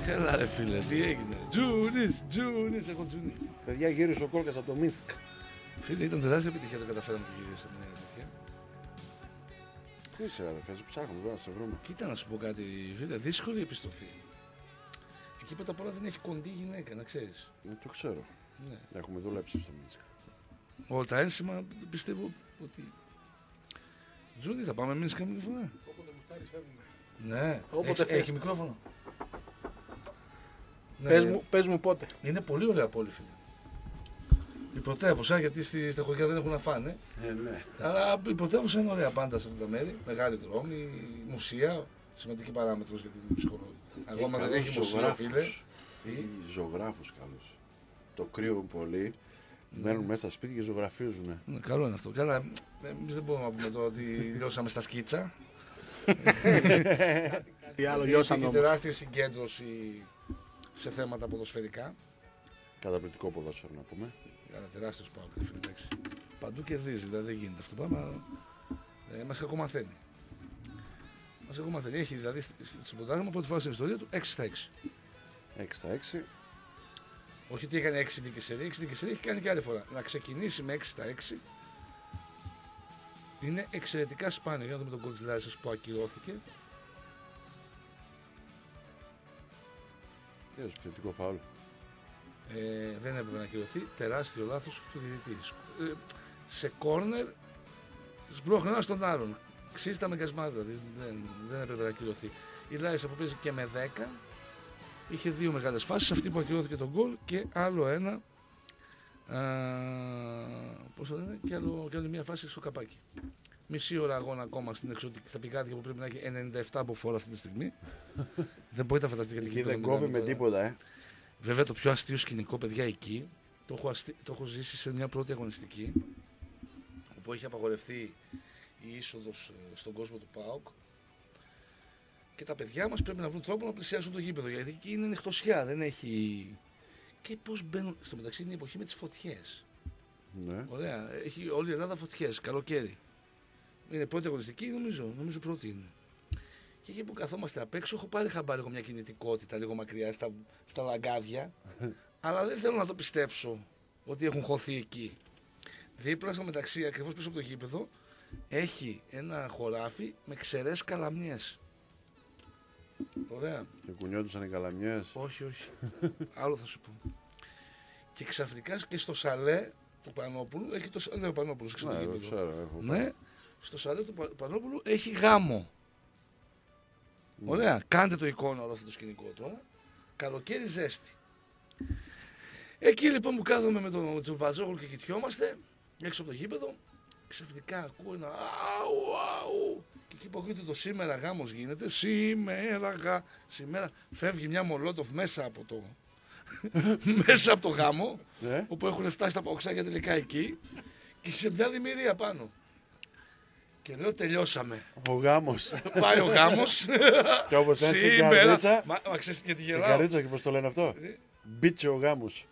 Έλα ρε φίλε, τι έγινε. Τζούνις, έχω Τζούνι. Παιδιά, γύρισε ο Κόλκας από το Μίνσκ. Φίλε, ήταν τεράστια επιτυχία το καταφέραμε και γυρίσαμε μια τέτοια. Πού είσαι, αδερφέ, ψάχνουμε τώρα να σε βρούμε. Κοίτα να σου πω κάτι, φίλε, δύσκολη επιστροφή. Εκεί πρώτα απ' όλα δεν έχει κοντή γυναίκα, να ξέρεις. Το ξέρω. Ναι. Έχουμε δουλέψει στο Μίνσκ. Όλα τα ένσημα πιστεύω ότι. Τζούνι, θα πάμε εμείς καμία φορά. Όποτε γουστάρεις φεύγουμε. Ναι, Όποτε θες. έχει μικρόφωνο. Πες μου πότε. Είναι πολύ ωραία πόλη, φίλε. Η πρωτεύουσα, γιατί στα χωριά δεν έχουν να φάνε. Ναι. Αλλά η πρωτεύουσα είναι ωραία πάντα σε αυτά τα μέρη. Μεγάλη δρόμη, μουσεία, σημαντική παράμετρος για την ψυχολογία. Ακόμα δεν έχει μουσείο, φίλε. Ή ζωγράφους καλούς. Το κρύο πολύ. Μένουν μέσα στα σπίτια και ζωγραφίζουν. Ναι, καλό είναι αυτό. Καλά, εμείς δεν μπορούμε να πούμε τώρα ότι λιώσαμε στα σκίτσα. Τι άλλο Υπάρχει λιώσαμε όμως. τεράστια συγκέντρωση σε θέματα ποδοσφαιρικά. Καταπληκτικό ποδόσφαιρο να πούμε. Ένα τεράστιο πάω, φίλε, εντάξει. Παντού κερδίζει, δηλαδή δεν γίνεται αυτό το πράγμα. Μας κακομαθαίνει. Μας κακομαθαίνει. Έχει δηλαδή στο πρωτάθλημα πρώτη φορά στην ιστορία του 6 στα 6. 6 στα 6. Όχι ότι έκανε 6 νίκες σερί, 6 νίκες σερί έχει κάνει και άλλη φορά. Να ξεκινήσει με 6 στα 6 είναι εξαιρετικά σπάνιο. Για να δούμε τον γκολ της Λάρισας που ακυρώθηκε. Επιθετικό φάουλ. Δεν έπρεπε να ακυρωθεί. Τεράστιο λάθος του διαιτητή. Σε κόρνερ σμπρώχνει ένα τον άλλον. Ξύστα με κασμά, δηλαδή δεν έπρεπε να ακυρωθεί. Η Λάρισα που παίζει και με 10 είχε δύο μεγάλες φάσεις. Αυτή που ακυρώθηκε τον γκολ και άλλο ένα. Πώς το λένε, και άλλη μια φάση στο καπάκι. Μισή ώρα αγώνα ακόμα στην εξωτική, στα πικάτια που πρέπει να έχει 97 από φόρα αυτή τη στιγμή. Δεν μπορείτε να φανταστείτε Εκεί δεν κόβει με τίποτα, Βέβαια το πιο αστείο σκηνικό, παιδιά, εκεί το έχω ζήσει σε μια πρώτη αγωνιστική όπου έχει απαγορευτεί η είσοδος στον κόσμο του ΠΑΟΚ και τα παιδιά μας πρέπει να βρουν τρόπο να πλησιάσουν το γήπεδο γιατί εκεί είναι νυχτωσιά, δεν έχει. Και πώς μπαίνουν. Στο μεταξύ είναι η εποχή με τις φωτιές. Ναι. Ωραία. Έχει όλη η Ελλάδα φωτιές, καλοκαίρι. Είναι πρώτη αγωνιστική, νομίζω πρώτη είναι. Και εκεί που καθόμαστε απ' έξω, έχω πάρει χαμπάρι μια κινητικότητα λίγο μακριά στα λαγκάδια, αλλά δεν θέλω να το πιστέψω ότι έχουν χωθεί εκεί. Δίπλα στο μεταξύ, ακριβώς πίσω από το γήπεδο, έχει ένα χωράφι με ξερές καλαμιές. Ωραία. Και κουνιόντουσαν οι καλαμιές. Όχι. Άλλο θα σου πω. Και ξαφνικά και στο σαλέ του Πανόπουλου, έχει το σαλέ ο Πανόπουλος, Ναι, το ξέρω. Ναι, στο σαλέ του Πανόπουλου έχει γάμο. Ωραία, κάντε το εικόνα όλο αυτό το σκηνικό τώρα. Καλοκαίρι ζέστη. Εκεί λοιπόν που κάθομαι με τον Τζομπατζόγλου και κοιτιόμαστε έξω από το γήπεδο, ξαφνικά ακούω ένα αου. Και εκεί που ακούγεται το σήμερα γάμος γίνεται, σήμερα φεύγει μια μολότοφ μέσα από το γάμο, όπου έχουν φτάσει τα παοξάκια τελικά εκεί και σε μια δημιουργία πάνω. Και λέω τελειώσαμε. Ο γάμος. Πάει ο γάμος. Και όπως είναι στην καρδίτσα. Μα ξέρεις γιατί γελάω. Στην καρδίτσα και πώς το λένε αυτό. Μπίτσε ο γάμος.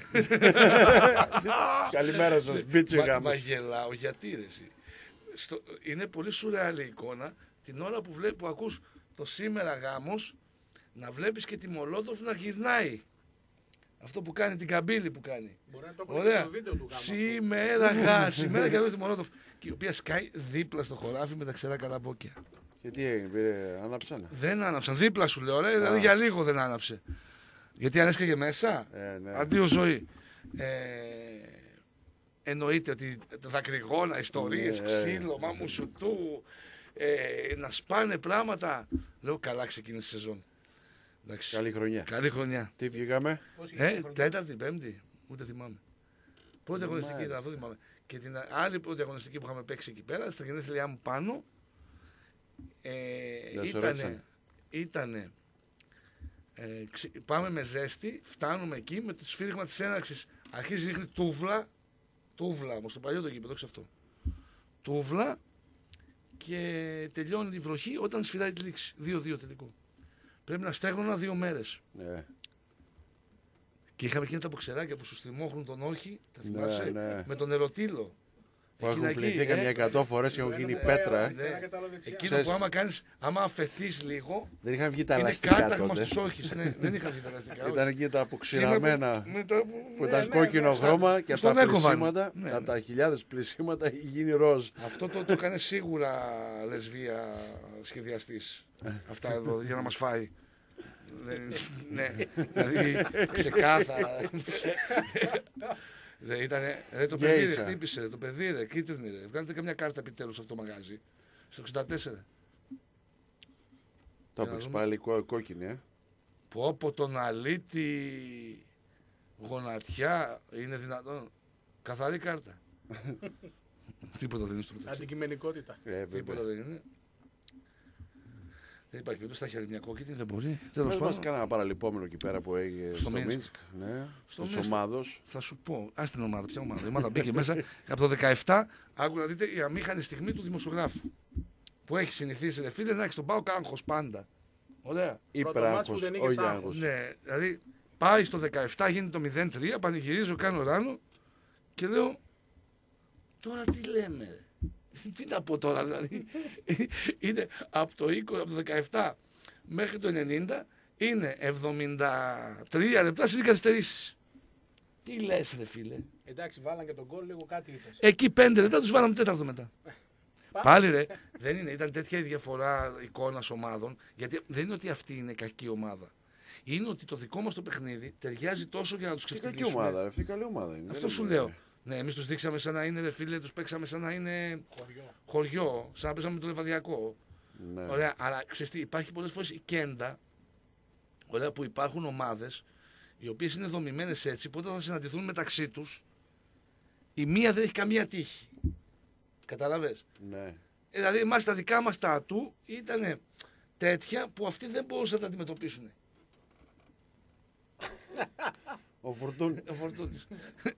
Καλημέρα σας, μπίτσε ο γάμος. Μα γελάω γιατί ρε εσύ. Είναι πολύ σουρεάλη η εικόνα την ώρα που ακούς το σήμερα γάμος να βλέπεις και τη Μολότοφ να γυρνάει. Αυτό που κάνει, την καμπύλη που κάνει. Μπορεί να το έχω δει στο βίντεο του γάμου. Σήμερα και τη Μολότοφ. Και η οποία σκάει δίπλα στο χωράφι με τα ξερά καλαμπόκια. Και τι έγινε, άναψαν. Δεν άναψαν, δίπλα σου λέω, δηλαδή για λίγο δεν άναψε. Γιατί αν έσκαγε μέσα, ναι. αντίο ζωή. Εννοείται ότι δακρυγόνα, ιστορίες, ξύλο, μαμουσουτού, να σπάνε πράγματα. Λέω καλά ξεκίνησε η σεζόν. Εντάξει. Καλή χρονιά. Τι βγήκαμε. Τέταρτη, πέμπτη, ούτε θυμάμαι. Πρώτη αγωνιστική ήταν, αυτό θυμάμαι. Και την άλλη πρώτη αγωνιστική που είχαμε παίξει εκεί πέρα, στα γενέθλιά μου πάνω, ήτανε πάμε με ζέστη, φτάνουμε εκεί με το σφύριγμα της έναρξης. Αρχίζει ρίχνει τούβλα όμως, το παλιό το γήπεδο, όχι αυτό. Τούβλα και τελειώνει η βροχή όταν σφυράει τη λήξη. 2-2 τελικό. Πρέπει να στέγνονα 2 μέρες. Και είχαμε εκείνα τα μποξεράκια που σου στριμώχνουν τον όρχη, τα θυμάσαι, με τον ερωτήλο. Που έχουν Εκείνα πληθεί εκεί, καμιά 100 φορές και έχουν γίνει πέτρα. Ναι. Εκείνο Ξέρεις- που άμα αφαιθείς λίγο, Δεν είχαν βγει τα είναι ελαστικά κάταγμα τότε. στους όχεις. Ναι, δεν είχαν βγει τα ελαστικά. όχι. Ήταν εκεί τα αποξηραμένα Μετά που ήταν κόκκινο χρώμα και από στον τα έκοβαν. πλησίματα, Ναι, από ναι. τα χιλιάδες πλησίματα έχει γίνει ροζ. Αυτό το έκανε σίγουρα λεσβία σχεδιαστής. Αυτά εδώ για να μας φάει. Ναι, δηλαδή ξεκάθαρα. Το παιδί Γέισα. χτύπησε, το παιδί κίτρινη. Βγάλετε καμιά κάρτα επιτέλους σε αυτό το μαγάζι. Στο 64. Το να έπαιξε δούμε. πάλι κόκκινη, Πω πω τον αλήτη γονατιά είναι δυνατόν. Καθαρή κάρτα. Τίποτα δεν είναι στο μεταξύ. Αντικειμενικότητα. Τίποτα δεν είναι. Δεν υπάρχει περίπτωση, θα έχει άλλη μια κόκκινη, δεν μπορεί. Δεν Τέλος μας πάντων, κανένα παραλυπόμενο εκεί πέρα που έγινε Στο στο Μίνσκ. Μίνσκ. Ναι, Στο στους Μίνσκ. ομάδος. θα σου πω, ας την ομάδα, ποια ομάδα. Η ομάδα μπήκε μέσα από το 17, άκου να δείτε η αμήχανη στιγμή του δημοσιογράφου. Που έχει συνηθίσει, ρε φίλε, να έχει τον Πάοκ άγχος πάντα. Ωραία. Πρώτο μάτς Υπεράγχος, που δεν είχες όχι άγχος. άγχος. Ναι, δηλαδή πάει στο 17, γίνεται το 0-3, πανηγυρίζω, κάνω ράνο και λέω τώρα τι λέμε. Ρε. Τι να πω τώρα, δηλαδή. Είναι από το 20, από το 17 μέχρι το 90 είναι 73 λεπτά στις καθυστερήσεις. Τι λες ρε φίλε. Εντάξει, βάλαν και τον γκολ, λίγο κάτι είπες. Εκεί 5 λεπτά τους βάλαμε τέταρτο μετά. Πάλι ρε, δεν είναι, ήταν τέτοια η διαφορά εικόνας ομάδων, γιατί δεν είναι ότι αυτή είναι κακή ομάδα. Είναι ότι το δικό μας το παιχνίδι ταιριάζει τόσο για να τους Τι κακή ξεφτυλίσουμε. ομάδα, ρε, αυτή καλή ομάδα είναι. Αυτό Δεν σου είναι- λέω. Ναι, εμείς τους δείξαμε σαν να είναι, ρε φίλε, τους παίξαμε σαν να είναι Χωριό. χωριό, σαν να παίζαμε με το Λεβαδιακό. Ναι. Ωραία, αλλά ξέρεις τι, υπάρχει πολλές φορές η κέντα, ωραία, που υπάρχουν ομάδες οι οποίες είναι δομημένες έτσι, που όταν θα συναντηθούν μεταξύ τους, η μία δεν έχει καμία τύχη. Καταλαβες. Ναι. Δηλαδή, εμάς τα δικά μας τα ατού ήταν τέτοια που αυτοί δεν μπορούσαν να τα αντιμετωπίσουν. Ο Φουρτούν. Ο Φορτούνης.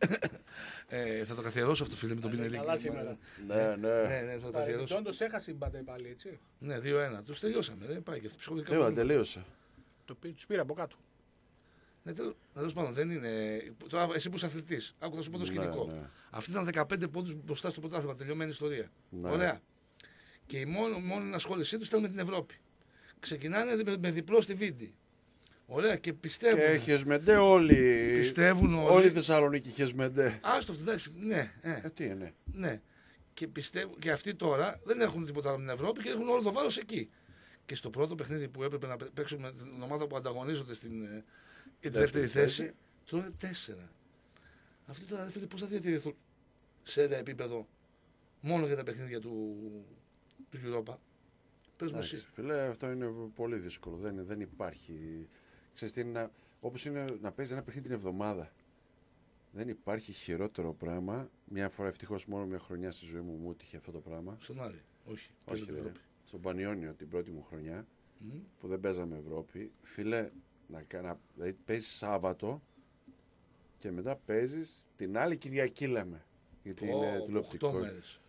Θα το καθιερώσω αυτό, φίλε, με τον Πινελίκη. Καλά σήμερα. Ναι, Ναι, ναι. ναι, θα το καθιερώσω. Παρεμπιπτόντως έχασε η Μπάτε πάλι, έτσι. Ναι, 2-1. Τους τελειώσαμε, ρε. Πάει και αυτό ψυχολογικά. Τέλα, προβλήματα. τελείωσε. Τους πήρε από κάτω. Ναι, τέλος πάντων, δεν είναι. Τώρα, εσύ που είσαι αθλητής, άκου θα σου πω το σκηνικό. Ναι, ναι. Αυτοί ήταν 15 πόντους μπροστά στο πρωτάθλημα, τελειωμένη ιστορία. Ναι. Ωραία. Και η μόνη ενασχόλησή τους ήταν με την Ευρώπη. Ξεκινάνε με διπλό στη Βίντι. Ωραία, και πιστεύουν. Και Χεσμεντέ όλοι. Πιστεύουν όλοι. Όλη η Θεσσαλονίκη Χεσμεντέ. Άστο, εντάξει, ναι, Τι είναι. ναι. Και πιστεύουν και αυτοί τώρα δεν έχουν τίποτα άλλο με την Ευρώπη και έχουν όλο το βάρος εκεί. Και στο πρώτο παιχνίδι που έπρεπε να παίξουν με την ομάδα που ανταγωνίζονται για τη δεύτερη θέση, τώρα είναι 4. Αυτοί τώρα, ρε φίλε, πώς θα διατηρηθούν σε ένα επίπεδο μόνο για τα παιχνίδια του Europa. Πες μου εσύ. Εντάξει, φίλε, αυτό είναι πολύ δύσκολο. Δεν υπάρχει. Ξέρεις τι είναι, όπως είναι να παίζει ένα παιχνίδι την εβδομάδα. Δεν υπάρχει χειρότερο πράγμα. Μια φορά, ευτυχώς, μόνο μια χρονιά στη ζωή μου έτυχε αυτό το πράγμα. Στον Άρη. Όχι. Όχι, στην ρε. Ευρώπη. Στον Πανιόνιο την πρώτη μου χρονιά Μμ. που δεν παίζαμε Ευρώπη. Φίλε, δηλαδή παίζεις Σάββατο και μετά παίζεις την άλλη Κυριακή, λέμε. Γιατί είναι 8 τηλεοπτικό. μέρες.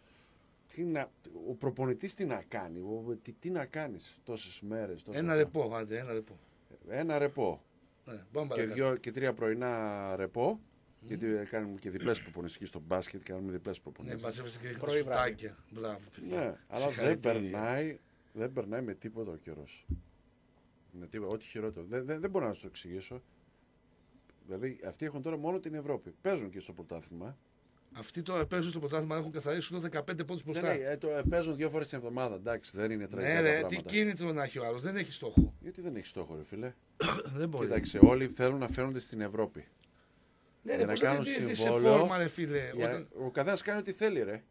Ο προπονητής τι να κάνει, τι να κάνεις τόσες μέρες. Ένα ρεπό, άντε, ένα ρεπό. Ένα ρεπό. Ναι, πάμε Και παρακάτω. 2 και 3 πρωινά ρεπό. Γιατί κάνουμε και διπλές προπονήσεις εκεί στο μπάσκετ. Κάνουμε διπλές Ναι, προπονήσεις. μαζεύεστε και ρίχνετε Πρωί, βράδυ. σουτάκια. Μπράβο, παιδιά. Ναι, αλλά δεν Συγχαρητήρια. περνάει με τίποτα ο καιρός. Με τίποτα, ό,τι χειρότερο. Δεν μπορώ να σου το εξηγήσω. Δηλαδή αυτοί έχουν τώρα μόνο την Ευρώπη. Παίζουν και στο πρωτάθλημα. Αυτοί τώρα παίζουν στο πρωτάθλημα, έχουν καθαρίσει 15 πόντους μπροστά. Παίζουν 2 φορές την εβδομάδα. Εντάξει, δεν είναι τραγικά Ναι, τα ρε, τι πράγματα. κίνητρο να έχει ο άλλος, δεν έχει στόχο. Γιατί δεν έχει στόχο, ρε φίλε. Δεν μπορεί. Κοίταξε, όλοι θέλουν να φαίνονται στην Ευρώπη. Ναι, για ρε, να πώς κάνουν θα δεν σε συμβόλαιο, φόρμα, ρε φίλε. Ο καθένας κάνει ό,τι θέλει, ρε.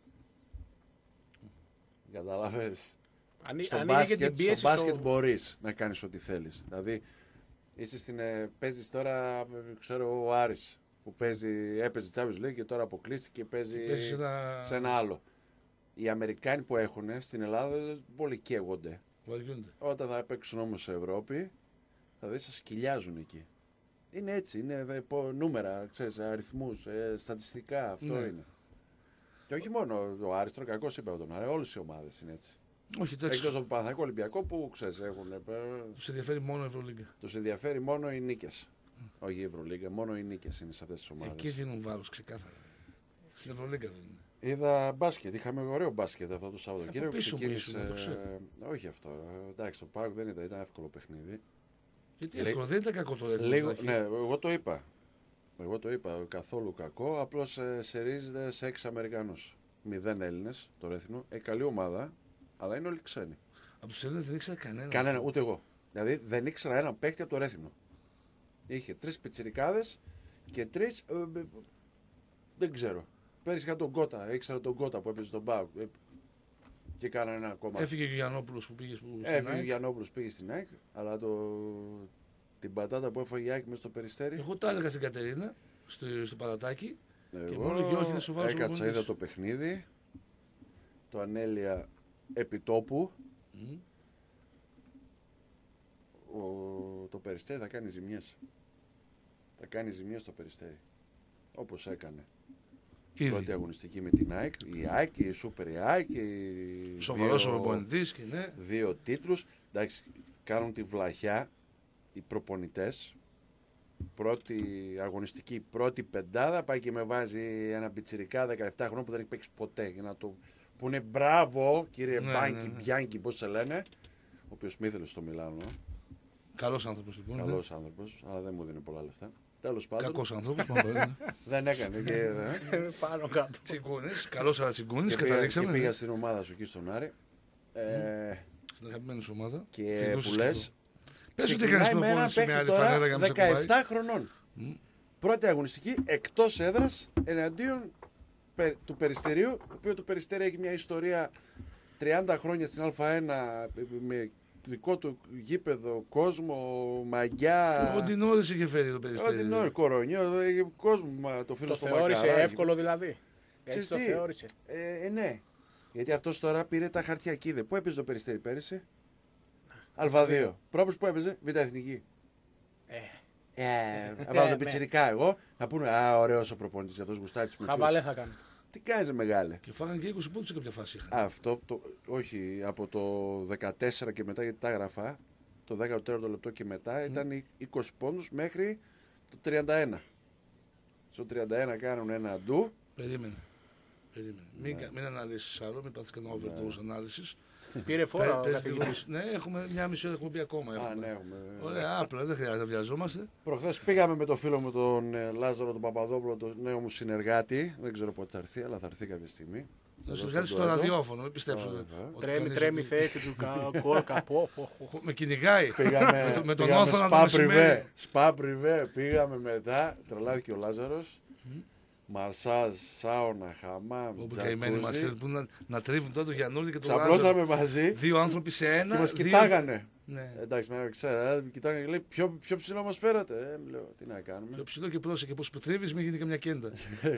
Καταλαβες. Στο Ανοίγει και την μπάσκετ, πίεση στο μπάσκετ μπορείς να κάνεις ό,τι θέλεις. Δηλαδή, παίζεις τώρα, ξέρω, ο Άρης που έπαιζε Champions League και τώρα αποκλείστηκε και παίζει Παίζεις σε ένα άλλο. Οι Αμερικάνοι που έχουν στην Ελλάδα πολύ καίγονται. Βαριούνται. Όταν θα παίξουν όμως σε Ευρώπη, θα δεις θα σκυλιάζουν εκεί. Είναι έτσι, είναι νούμερα, ξέρεις, αριθμούς, στατιστικά, αυτό Ναι. είναι. Και όχι μόνο ο Άρης, τώρα κακώς είπε τον Άρη, όλες οι ομάδες είναι έτσι. Όχι, Εκτός εντάξει. από το Παναθηναϊκό Ολυμπιακό που ξέρεις, Τους ενδιαφέρει μόνο η Ευρωλίγκα. τους ενδιαφέρει μόνο οι νίκες. Όχι η Ευρωλίγκα, μόνο οι νίκες είναι σε αυτές τις ομάδες. Εκεί δίνουν βάρος ξεκάθαρα. Στην Ευρωλίγκα δεν είναι. Είδα μπάσκετ. Είχαμε ωραίο μπάσκετ αυτό το Σαββατοκύριακο. πίσω μου ήσουν, το ξέρω. Όχι αυτό. Εντάξει, το ΠΑΟΚ δεν ήταν εύκολο παιχνίδι. Γιατί εύκολο, δεν ήταν κακό το ρεύμα. Λίγο, ναι, εγώ το είπα. Εγώ το είπα. Καθόλου κακό. Απλώς σερίζεται σε 6 Αμερικανούς. 0 Έλληνες το Ρέθινο. Καλή ομάδα, αλλά είναι όλοι ξένοι. Από τους Έλληνες δεν ήξερα κανένα. Κανένα, ούτε εγώ. Δηλαδή δεν ήξερα έναν παίκτη από το Ρέθινο. Είχε 3 πιτσιρικάδες και 3. Δεν ξέρω. Πέρυσι είχα τον Κότα. Ήξερα τον Κότα που έπαιζε στον ΠΑΟΚ. Και κάνανε ένα ακόμα. Έφυγε ο Γιαννόπουλος που πήγε στην Έφυγε ο ΑΕΚ. Γιαννόπουλος πήγε στην ΑΕΚ. Αλλά την πατάτα που έφαγε η ΑΕΚ μες στο Περιστέρι. Εγώ τα έλεγα στην Κατερίνα, στο παρατάκι. Και Εγώ μόνο και όχι είναι σοβαρός έκατσα, προπονητής. είδα το παιχνίδι. Το ανέλυα επιτόπου. Μμ. Το Περιστέρι θα κάνει ζημιές. Θα κάνει ζημιές το Περιστέρι. Όπως έκανε. Ήδη. Πρώτη αγωνιστική με την ΑΕΚ. Η ΑΕΚ, η Σούπερ η ΑΕΚ. Σοβαρός ο προπονητής και ναι. 2 τίτλους. Εντάξει, κάνουν τη βλαχιά οι προπονητές. Πρώτη αγωνιστική, πρώτη πεντάδα. Πάει και με βάζει ένα πιτσιρικά 17 χρόνων που δεν έχει παίξει ποτέ. Για να το πούνε μπράβο, κύριε Ναι, Μπάνκι, ναι, ναι. Μπιάνκι, πώς σε λένε. Ο οποίος μ' ήθελε στο Μιλάνο. Καλός άνθρωπος λοιπόν. Καλός άνθρωπος, αλλά δεν μου δίνει πολλά λεφτά. Τέλος πάντων, Κακός άνθρωπος. Πάμε, ναι. δεν έκανε και, Πάνω κάτω. Τσιγκούνης. Καλός αλλά Τσιγκούνης. και, και Καταλήξαμε. πήγα Ναι. στην ομάδα σου εκεί στον Άρη. Στην αγαπημένη σου ομάδα. Και Φιλούς που και λες, το- Πες ότι ξεκινάει έκανες με έναν προπόνηση με παίκτη άλλη τώρα φανέλα για να σε κουμπάει. 17 χρονών. Μμ. Πρώτη αγωνιστική εκτός έδρας εναντίον του Περιστερίου, το οποίο το Περιστέρι έχει μια ιστορία 30 χρόνια στην Α1 με δικό του γήπεδο, κόσμο, μαγιά. Ό,τι ώρες είχε φέρει το Περιστέρι. Ό,τι νόημα, κορονιό, έχει κόσμο, το φίλο Το στο θεώρησε Μακαράκι. εύκολο δηλαδή. Ξέρεις Έτσι το τι, θεώρησε. ναι. Γιατί αυτός τώρα πήρε τα χαρτιά κίδε. Πού έπαιζε το Περιστέρι πέρυσι? Α2. Πρόπερς που έπαιζε, Β' Εθνική. Έβαλα ναι. τον πιτσιρικά εγώ να πούνε α, ωραίος ο προπονητής αυτός γουστάρει τους μικρούς. Χαβαλέ θα κάνει. Τι κάνεις μεγάλε? Και φάγανε και 20 πόντους σε κάποια φάση. Είχαν. Αυτό, όχι, από το 14 και μετά γιατί τα έγραφα, το 14ο λεπτό και μετά ήταν 20 πόντους μέχρι το 31. Στο 31 κάνουν ένα ντου. Περίμενε. Μην αναλύσεις άλλο, μην πάθεις κανένα overdose ανάλυσης. Πήρε φόρα ο Πες καθηγητής. λίγο. Ναι, έχουμε μια μισή ώρα εκπομπή ακόμα. Α, έχουμε. ναι, έχουμε. Ωραία, απλά δεν χρειάζεται να βιαζόμαστε. Προχθές πήγαμε με το φίλο μου τον Λάζαρο τον Παπαδόπουλο, τον νέο μου συνεργάτη. Δεν ξέρω πότε θα έρθει, αλλά θα έρθει κάποια στιγμή. Να σου Εδώ βγάλει στον στο Τουέτο. ραδιόφωνο, μην πιστέψω. ότι κανείς Τρέμει η ότι- θέση του κόρκα. Με κυνηγάει. Πήγαμε, με τον πήγαμε Όθωνα το Spa μεσημέρι. Privé. Spa Privé. Πήγαμε μετά, τρελάθηκε ο Λάζαρος. Μαρσάζ, σάουνα, χαμάμ, Όπου καημένοι μας τζακούζι. που να τρίβουν τότε το Γιαννούλη και το Λάζαρο. Ξαπλώσαμε μαζί Δύο άνθρωποι σε ένα. και μας δύο- κοιτάγανε. Ναι. Εντάξει, με ξέρω, κοιτάγανε και λέει πιο ψηλό μας φέρατε. Λέω, τι να κάνουμε. Πιο ψηλό και πρόσεχε πως που τρίβεις μην γίνει καμιά κέντα.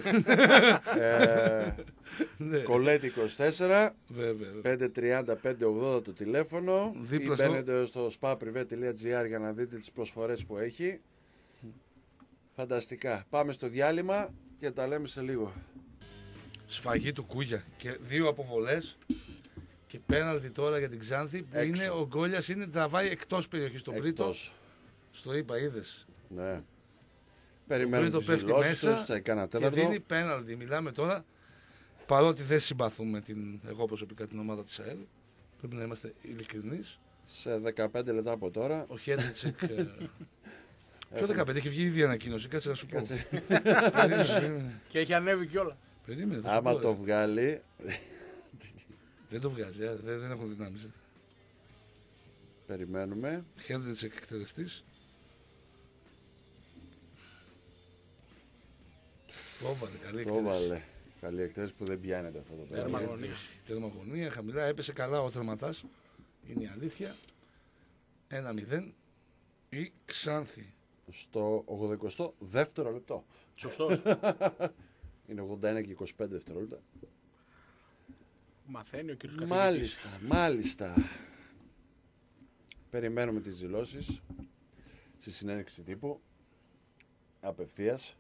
Ναι, Κολέτη 24, βέβαια. 530-580 το τηλέφωνο. Δίπλα Ή στο- μπαίνετε στο spaprivé.gr για να δείτε τις προσφορές που έχει. Φανταστικά. Πάμε στο διάλειμμα και τα λέμε σε λίγο. Σφαγή του Κούγια και δύο αποβολές και πέναλτι τώρα για την Ξάνθη που Έξω. είναι ο Γκόλιας είναι τραβάει εκτός περιοχής τον Πρίτο. Εκτός. Στο είπα, είδες. Ναι. Το Περιμένουμε Πρίτο τις πέφτει δηλώσεις μέσα τους, θα κάνα και τέταρτο. δίνει πέναλτι. Μιλάμε τώρα, παρότι δεν συμπαθούμε εγώ προσωπικά την ομάδα της ΑΕΛ, πρέπει να είμαστε ειλικρινείς. Σε 15 λεπτά από τώρα. Ο Χέντριτσεκ. Ποιο 15, έχει βγει ήδη ανακοίνωση, κάτσε να σου πω. Κάτσε. Περίμενε. Και έχει ανέβει κιόλα. Περίμενε, θα σου Άμα πω, το ρε. βγάλει. Δεν το βγάζει, δεν έχουν δυνάμεις. Περιμένουμε. Χέντριτσεκ εκτελεστής. Το έβαλε, καλή Το εκτέλεση. έβαλε. Καλή εκτέλεση που δεν πιάνεται αυτό το Τέρμα πράγμα. αγωνία. Τερμαγωνία, χαμηλά, έπεσε καλά ο τερματάς. Είναι η αλήθεια. 1-0. Η Ξάνθη. Στο 82ο λεπτό. Σωστός. Είναι 81 και 25 δευτερόλεπτα. Μαθαίνει ο κύριος καθηγητής. Μάλιστα. Περιμένουμε τις δηλώσεις στη συνέντευξη τύπου. Απευθείας.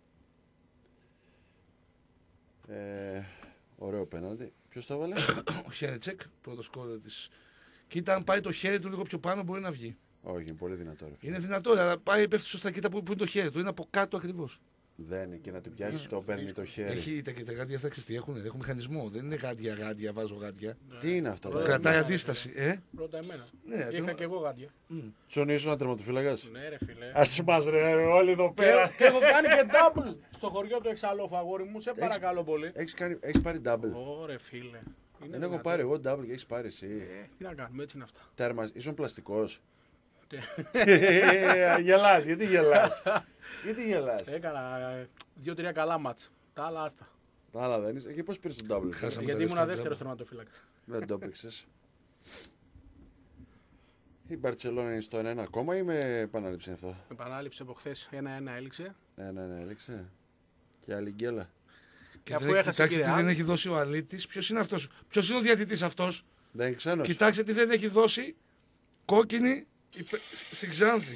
Ωραίο πέναλτι. Ποιος το έβαλε? Ο Χέντριτσεκ, πρώτο σκόρερ της. Κοίτα, αν πάει το χέρι του λίγο πιο πάνω, μπορεί να βγει. Όχι, είναι πολύ δυνατό. Ρε φίλε. Είναι δυνατό, αλλά πάει πέφτει σωστά. Κοίτα που είναι το χέρι του. Είναι από κάτω ακριβώς. Δεν, και να την πιάσει το παίρνει το χέρι. Έχει τα γάντια αυτά, ξέρεις τι έχουν μηχανισμό. Δεν είναι γάντια, βάζω γάντια. Τι είναι αυτά. Κρατάει αντίσταση. Πρώτα εμένα. Ναι, Είχα και εγώ γάντια. Ψωνίσου ήσουν τερματοφύλακα. Ναι, ρε φίλε. Α μα ρε, όλοι εδώ πέρα. Και έχω κάνει και double στο χωριό του Εξαλόφου, αγόρι μου. Σε παρακαλώ πολύ. Έχεις πάρει double. Ωραία, φίλε. Είναι Δεν έχω δυνατόν. πάρει εγώ double και έχεις πάρει εσύ. Τι να κάνουμε, έτσι είναι αυτά. Τέρμα, ήσουν πλαστικός. Τι- Γελάς, γιατί γελάς. Γιατί γελάς. Έκανα 2-3 καλά μάτς. Τα άλλα άστα. Τα άλλα δεν είσαι. Και πώς πήρες τον double. Χάσαμε. Γιατί τα ήμουν δεύτερα δεύτερο τζάμπα. τερματοφύλακα. Δεν το έπαιξες. Η Μπαρτσελόνα είναι στο 1-1 ακόμα ή με επανάληψη αυτό. Επανάληψη από χθε 1-1 έληξε. 1-1 έλεξε. Και άλλη γκέλα. Και αφού δεν, έχασε κοιτάξτε τη τι Real. δεν έχει δώσει ο Αλήτης. Ποιος είναι αυτός. Ποιος είναι ο διαιτητής αυτός. Δεν είναι ξένος. Κοιτάξτε τι δεν έχει δώσει. Κόκκινη στην Ξάνθη.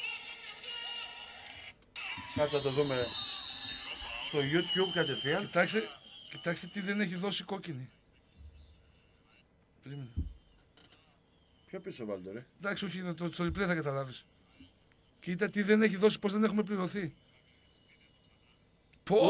Κάτσε να το δούμε στο YouTube κατευθείαν. Κοιτάξτε τι δεν έχει δώσει κόκκινη. Περίμενε. Πιο πίσω βάλτε ρε. Εντάξει, όχι, στο replay θα καταλάβεις. Κοίτα τι δεν έχει δώσει, πώς δεν έχουμε πληρωθεί. Πω!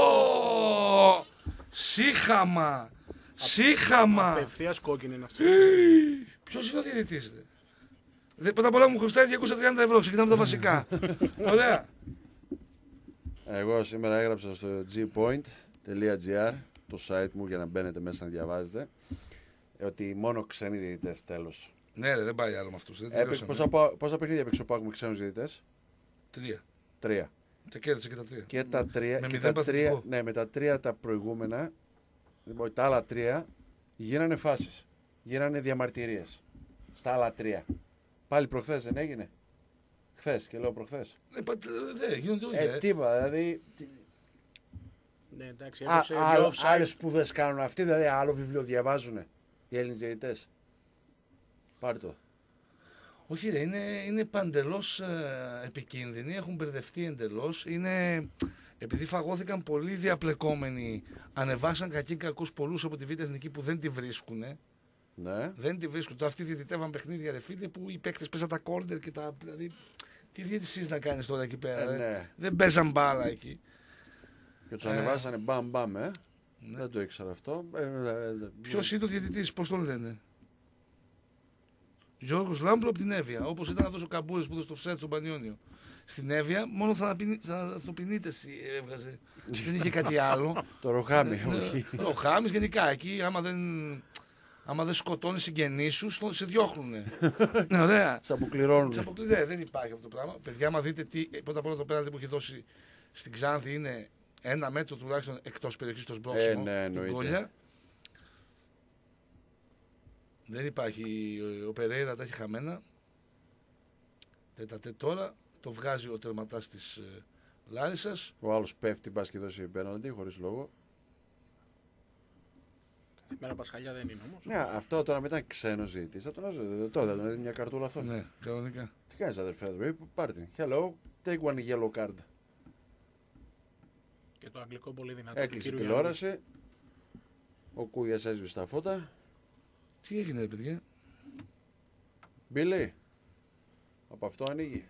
Σύχαμα! Σύχαμα! Απευθεία κόκκινη είναι αυτό. Ποιος είναι ο διαιτητής, πρώτα απ' όλα μου χρωστάει 230 ευρώ, ξεκινάμε τα βασικά. Ωραία. Εγώ σήμερα έγραψα στο gpoint.gr, το site μου για να μπαίνετε μέσα να διαβάζετε, ότι μόνο ξένοι διαιτητές τέλος. Ναι, ρε, δεν πάει άλλο με αυτούς. Δεν τελειώσαμε. Πόσα παιχνίδια έπαιξε ο Πάκου με ξένους διαιτητές? 3. 3. Τα κέρδισε και τα 3. Και τα 3. Με και μηδέν τα τρία, παθητικό. ναι, με τα 3 τα προηγούμενα, λοιπόν, τα άλλα 3 γίνανε φάσεις. Γίνανε διαμαρτυρίες. Στα άλλα 3. Πάλι προχθές δεν έγινε. Χθες και λέω προχθές. Δεν γίνονται όλοι. Τίποτα, δηλαδή. Ναι, εντάξει, έδωσε δύο offside. Άλλες σπουδές κάνουν αυτοί, δηλαδή άλλο βιβλίο διαβάζουν οι Έλληνες διαιτητές. Πάρ' το. Όχι, ρε, είναι παντελώς επικίνδυνοι, έχουν μπερδευτεί εντελώς. Είναι, επειδή φαγώθηκαν πολύ διαπλεκόμενοι, ανεβάσαν κακούς πολλούς από τη Β' Εθνική που δεν τη βρίσκουν. Ναι. Δεν τη βρίσκουν. Τώρα αυτοί διαιτητεύαν παιχνίδια, ρε φίλε, που οι παίκτες παίζαν τα κόρντερ και τα. Δηλαδή, τι διαιτησίες να κάνεις τώρα εκεί πέρα. Ναι. Δεν παίζαν μπάλα εκεί. Και τους ανεβάσανε μπαμ μπαμ, Ναι. Δεν το ήξερα αυτό. Ποιος είναι ο διαιτητής, πώς τον λένε. Γιώργος Λάμπρο από την Εύβοια. Όπως ήταν αυτός ο Καμπούρης που έδωσε το φσέτ στον Πανιόνιο. Στην Εύβοια μόνο θανατοποιητές έβγαζε. Δεν είχε κάτι άλλο. Το ροχάμι, όχι. Ο Χάμις γενικά εκεί, άμα δεν σκοτώνει συγγενείς σου, σε διώχνουνε. Ναι, ωραία. Σ' αποκληρώνουν. Δεν υπάρχει αυτό το πράγμα. Παιδιά, άμα δείτε πρώτα απ' όλα το πέναλτι που έχει δώσει στην Ξάνθη είναι 1 μέτρο τουλάχιστον εκτός περιοχής το σμπρόξιμο. Ναι, την εννοείται. γκόλια. Δεν υπάρχει. Ο Περέιρα τα έχει χαμένα. Τέτα τώρα το βγάζει ο τερματάς της Λάρισσας. Ο άλλος πέφτει, μπας και δώσει πέναλτι χωρίς λόγο. Μέρα Πασχαλιά δεν είναι όμως. Ναι, αυτό τώρα μετά ξένος ζήτης. Θα τον έζω. Τώρα δεν είναι μια καρτούλα αυτό. Ναι, κανονικά. Τι κάνεις αδερφέ, πάρ' την. Hello, take one yellow card. Και το αγγλικό πολύ δυνατό. Έκλεισε του η κύριου τηλεόραση. Ο Κούγιας έσβησε τα φώτα. Τι έγινε, ρε παιδιά. Μπίλι. Από αυτό ανοίγει.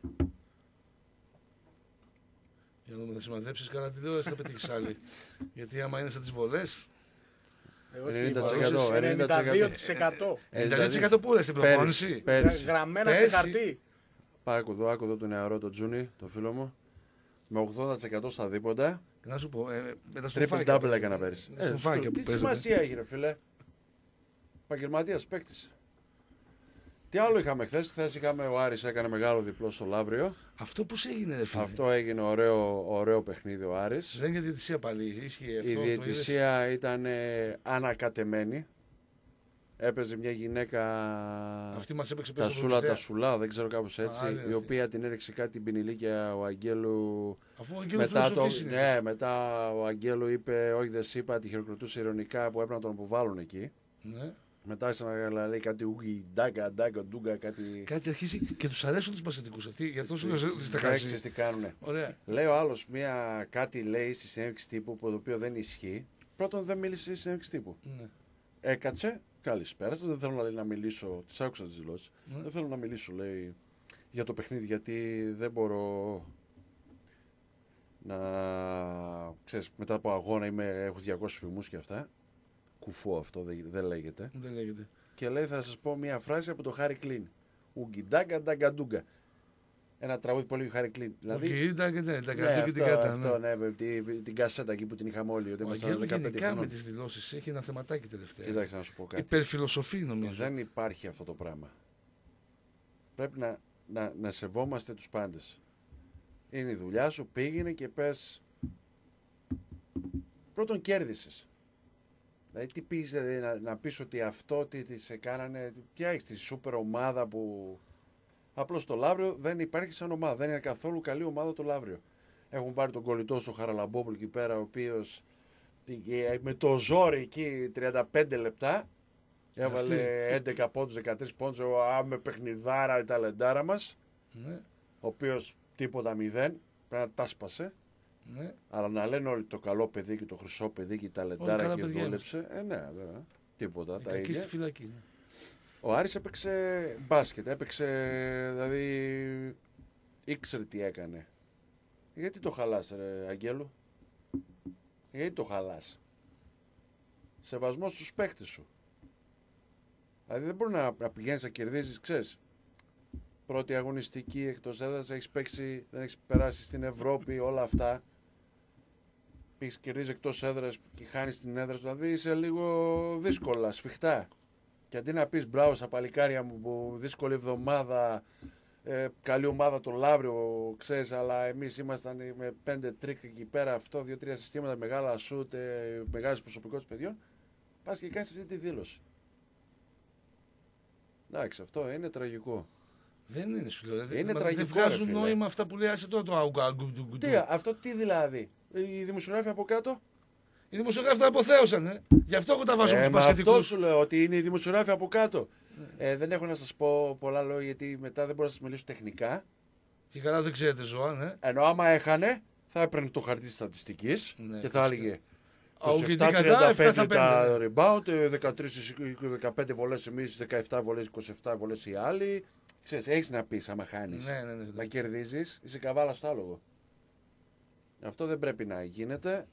Για να δούμε, θα σημαδέψεις καλά τηλεόραση, θα πετύχεις άλλη. Γιατί άμα είναι σαν τις βολές. Γιάννη. 90%. 92%. 92% που στην προπόνηση. Πέρυσι. Γραμμένα σε Πέρσι. χαρτί. Πάει άκου εδώ το νεαρό το Τζούνι, το φίλο μου. Με 80% στα δίποτα. Να σου πω, με τα Triple στοφάκια. double έκανα πέρυσι. Τα στοφάκια που Τι παίζονται. σημασία έχει, ρε φίλε. Επαγγελματίας παίκτη. Τι άλλο είχαμε χθες. Χθες είχαμε ο Άρης έκανε μεγάλο διπλό στο Λαύριο. Αυτό πώς έγινε, ρε φίλε. Αυτό έγινε ωραίο παιχνίδι ο Άρης. Δεν είναι για διαιτησία πάλι. Ίσχυε αυτό. Η το διαιτησία ήταν ανακατεμένη. Έπαιζε μια γυναίκα. Αυτή μας έπαιξε Τα πίσω σούλα, από τα σουλά, δεν ξέρω κάπως έτσι. άλλη Η αυτή. οποία την έριξε κάτι την πινηλίκια ο Αγγέλου. Αφού ο Αγγέλος φιλοσοφεί συνήθως. Ναι, μετά ο Αγγέλου είπε: όχι, δεν σ' είπα, τη χειροκροτούσε ειρωνικά που έπρεπε να τον αποβάλουν εκεί. Ναι. Μετά άρχισε να λέει κάτι ούγγι, ντάγκα, ντούγκα, κάτι. Κάτι αρχίζει και τους αρέσουν τους μπασετικούς αυτοί. Γι' αυτό σου λέω ότι τα Ξέρεις χάσει. τι κάνουνε. Ωραία. Λέει ο άλλος κάτι λέει στη συνέντευξη τύπου που το οποίο δεν ισχύει. Πρώτον, δεν μίλησε στη συνέντευξη τύπου. Ναι. Έκατσε, καλησπέρα σας. Δεν θέλω να μιλήσω. Τις άκουσα τις δηλώσεις. Ναι. Δεν θέλω να μιλήσω, λέει, για το παιχνίδι γιατί δεν μπορώ Ξέρεις, μετά από αγώνα έχω 200 φημούς και αυτά. Κουφό αυτό, δεν λέγεται. Δεν λέγεται. Και λέει, θα σας πω μια φράση από το Χάρι Κλίν. Ουγγιντάγκα νταγκαντούγκα. Ένα τραγούδι πολύ Χάρι Κλίν. Δηλαδή, αυτό, ναι, την κασέτα εκεί που την είχαμε όλοι. Ότι Ο Αγγέλου γενικά με τις δηλώσεις έχει ένα θεματάκι τελευταία. Κοίταξε να σου πω κάτι. Υπερφιλοσοφή νομίζω. Δεν υπάρχει αυτό το πράγμα. Πρέπει να σεβόμαστε τους πάντες. Είναι η δουλειά σου, πήγαινε και πες. Πρώτον κέρδισες. Δηλαδή τι πεις, να πεις ότι αυτό τι σε κάνανε. Ποια έχεις τη σούπερ ομάδα που. Απλώς το Λαύριο δεν υπάρχει σαν ομάδα. Δεν είναι καθόλου καλή ομάδα το Λαύριο. Έχουν πάρει τον κολλητό στο Χαραλαμπόπουλο εκεί πέρα, ο οποίος με το ζόρι εκεί 35 λεπτά έβαλε 11 πόντους, 13 πόντους, με παιχνιδάρα η ταλεντάρα μας, Ναι. ο οποίος τίποτα 0, πρέπει να τα σπασε. Ναι. Αλλά να λένε όλοι το καλό παιδί και το χρυσό παιδί και η ταλεντάρα και δούλεψε. Ναι, βέβαια. Τίποτα. Τα Εκεί ίδια. στη φυλακή. Ναι. Ο Άρης έπαιξε μπάσκετ, δηλαδή ήξερε τι έκανε. Γιατί το χαλάς ρε Αγγέλου? Γιατί το χαλάς? Σεβασμός στους παίκτες σου. Δηλαδή δεν μπορεί να πηγαίνεις να κερδίζεις, ξέρεις. Πρώτη αγωνιστική εκτός έδρας, έχεις παίξει, δεν έχεις περάσει στην Ευρώπη, όλα αυτά. Πήγες κερδίζεις εκτός έδρας και χάνεις την έδρα σου, δηλαδή είσαι λίγο δύσκολα, σφιχτά. Και αντί να πεις μπράβο στα παλικάρια μου που δύσκολη εβδομάδα, καλή ομάδα το Λαύριο, ξέρεις, αλλά εμείς ήμασταν με 5 τρίκ εκεί πέρα, αυτό, 2-3 συστήματα, μεγάλα σούτ, μεγάλες προσωπικότητες παιδιών, πας και κάνεις αυτή τη δήλωση. Εντάξει, αυτό είναι τραγικό. Δεν είναι, σου λέω. Είναι τραγικό, δεν βγάζουν ρε, φίλε. νόημα αυτά που λέει, άσε τώρα το αουγκάγκου. Αυτό τι δηλαδή? Οι δημοσιογράφοι από κάτω. Οι δημοσιογράφοι τα αποθέωσαν, γι' αυτό έχω τα βάζω στους Μα αυτό πασχετικούς. σου λέω, ότι είναι οι δημοσιογράφοι από κάτω. Δεν έχω να σας πω πολλά λόγια, γιατί μετά δεν μπορώ να σας μιλήσω τεχνικά. Και καλά δεν ξέρετε ζώα, ναι. Ενώ άμα έχανε, θα έπαιρνε το χαρτί της στατιστικής Ναι, και θα έλεγε και τι κατά, 7 στα 27-35 τα 5. rebound, 13-15 βολές εμείς, 17 βολές, 27 βολές οι άλλοι. Ξέρεις, έχεις να πεις άμα χάνεις. Ναι. Να κερδίζεις, είσαι καβάλα στο άλογο. Αυτό δεν πρέπει να γίνεται.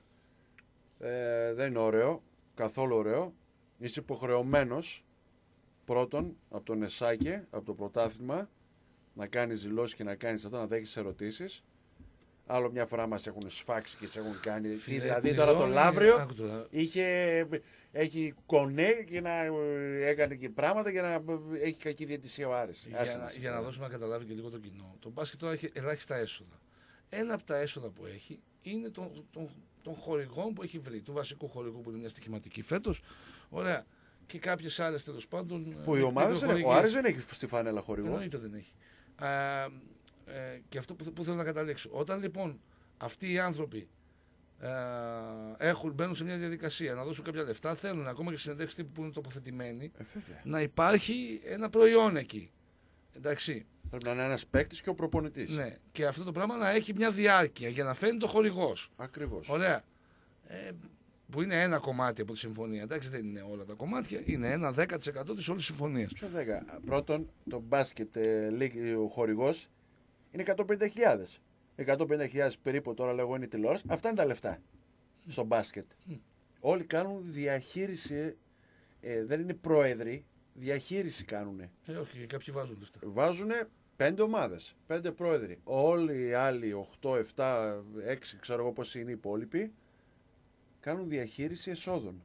Δεν είναι ωραίο, καθόλου ωραίο. Είσαι υποχρεωμένος πρώτον από τον ΕΣΑΚΕ, από το πρωτάθλημα, να κάνεις δηλώσεις και να κάνεις αυτό, να δέχεις ερωτήσεις. Άλλο μια φορά μας έχουν σφάξει και σε έχουν κάνει. Δηλαδή τώρα το Λαύριο έχει κονέ και να έκανε και πράγματα για να έχει κακή διαιτησία ο Άρης. Για να δώσουμε να καταλάβει και λίγο το κοινό. Το μπάσκετ τώρα έχει ελάχιστα έσοδα. Ένα από τα έσοδα που έχει είναι των χορηγών που έχει βρει. Του βασικού χορηγού που είναι μια στοιχηματική φέτος. Ωραία. Και κάποιες άλλες τέλος πάντων. Που η ομάδα ο Άρης δεν έχει στη φανέλα χορηγό. Εννοείται δεν έχει. Και αυτό που θέλω να καταλήξω. Όταν λοιπόν αυτοί οι άνθρωποι μπαίνουν σε μια διαδικασία να δώσουν κάποια λεφτά, θέλουν ακόμα και συνεντεύξεις τύπου που είναι τοποθετημένοι να υπάρχει ένα προϊόν εκεί. Εντάξει. Πρέπει να είναι ένας παίκτης και ο προπονητής. Ναι. Και αυτό το πράγμα να έχει μια διάρκεια για να φαίνεται ο χορηγός. Ακριβώς. Ωραία. Που είναι ένα κομμάτι από τη συμφωνία. Εντάξει, δεν είναι όλα τα κομμάτια. Είναι ένα 10% της όλης συμφωνίας. Ποιο 10? Πρώτον, το μπάσκετ ο χορηγός είναι 150.000. 150.000 περίπου τώρα λέγω είναι η τηλεόραση. Αυτά είναι τα λεφτά στο μπάσκετ. Όλοι κάνουν διαχείριση. Δεν είναι πρόεδροι. Διαχείριση κάνουνε. Όχι, κάποιοι βάζουν λεφτά. Βάζουνε 5 ομάδες. 5 πρόεδροι. Όλοι οι άλλοι 8, 7, 6, ξέρω εγώ πόσοι είναι οι υπόλοιποι, κάνουν διαχείριση εσόδων.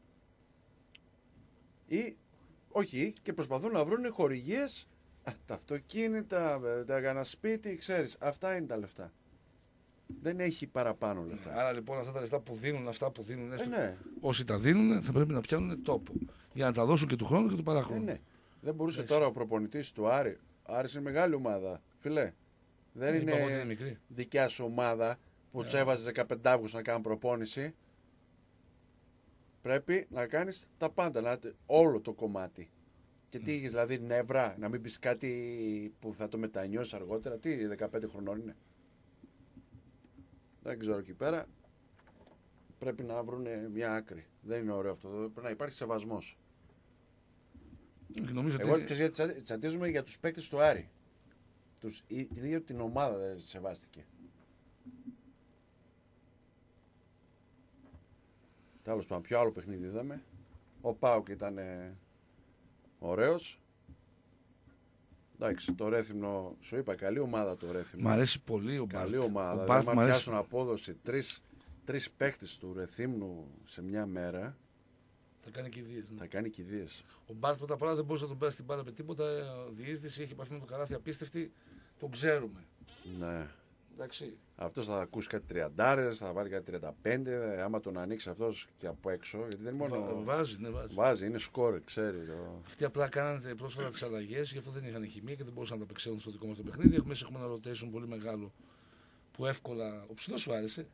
Ή όχι, και προσπαθούν να βρουν χορηγίες, τα αυτοκίνητα, ένα σπίτι, ξέρεις, αυτά είναι τα λεφτά. Δεν έχει παραπάνω λεφτά. Άρα λοιπόν αυτά τα λεφτά που δίνουν, έστω, ναι. όσοι τα δίνουν, θα πρέπει να πιάνουν τόπο. Για να τα δώσουν και του χρόνου και του παράχρονου. Ναι. Δεν μπορούσε τώρα ο προπονητής του Άρη. Ο Άρης είναι μεγάλη ομάδα. Φιλέ, δεν είναι δικιά σου ομάδα που τους έβαζε 15 Αύγουστο να κάνουν προπόνηση. Πρέπει να κάνεις τα πάντα, όλο το κομμάτι. Και τι είχες, δηλαδή νεύρα, να μην πεις κάτι που θα το μετανιώσεις αργότερα. Τι 15 χρονών είναι. Δεν ξέρω εκεί πέρα. Πρέπει να βρουν μια άκρη. Δεν είναι ωραίο αυτό. Πρέπει να υπάρχει σεβασμός. Εγώ τσαντίζομαι για τους παίκτες του Άρη. Την ίδια την ομάδα δεν σεβάστηκε. Τέλος πάντων, ποιο άλλο παιχνίδι είδαμε. Ο ΠΑΟΚ ήταν ωραίος. Εντάξει, το Ρέθυμνο, σου είπα, καλή ομάδα το Ρέθυμνο. Μ' αρέσει πολύ ο Μπάρτ. Καλή ομάδα. Ο Μπάρτ Αν μ' αρέσει. πιάσουν απόδοση τρεις παίκτες του Ρεθύμνου σε μια μέρα, Θα κάνει κηδείες. Ναι. θα κάνει κηδείες. Ο Μπάρτ πρώτα απ' όλα δεν μπορούσε να τον πέρασε την μπάλα με τίποτα. Διείσδυση, έχει επαφή με το καλάθι απίστευτη. Τον ξέρουμε. Ναι. Εντάξει. Αυτός θα ακούσει κάτι 30, θα βάλει κάτι 35. Άμα τον ανοίξει αυτός και από έξω, γιατί δεν είναι μόνο. Βάζει, ναι, βάζει. Βάζει, είναι σκόρ, ξέρει. Το... Αυτοί απλά κάνανε πρόσφατα τις αλλαγές, γι' αυτό δεν είχαν χημεία και δεν μπορούσαν να τα απεξέλθουν στο δικό μας το παιχνίδι. Έχουμε ένα rotation πολύ μεγάλο που εύκολα. Ο ψηλός σου άρεσε.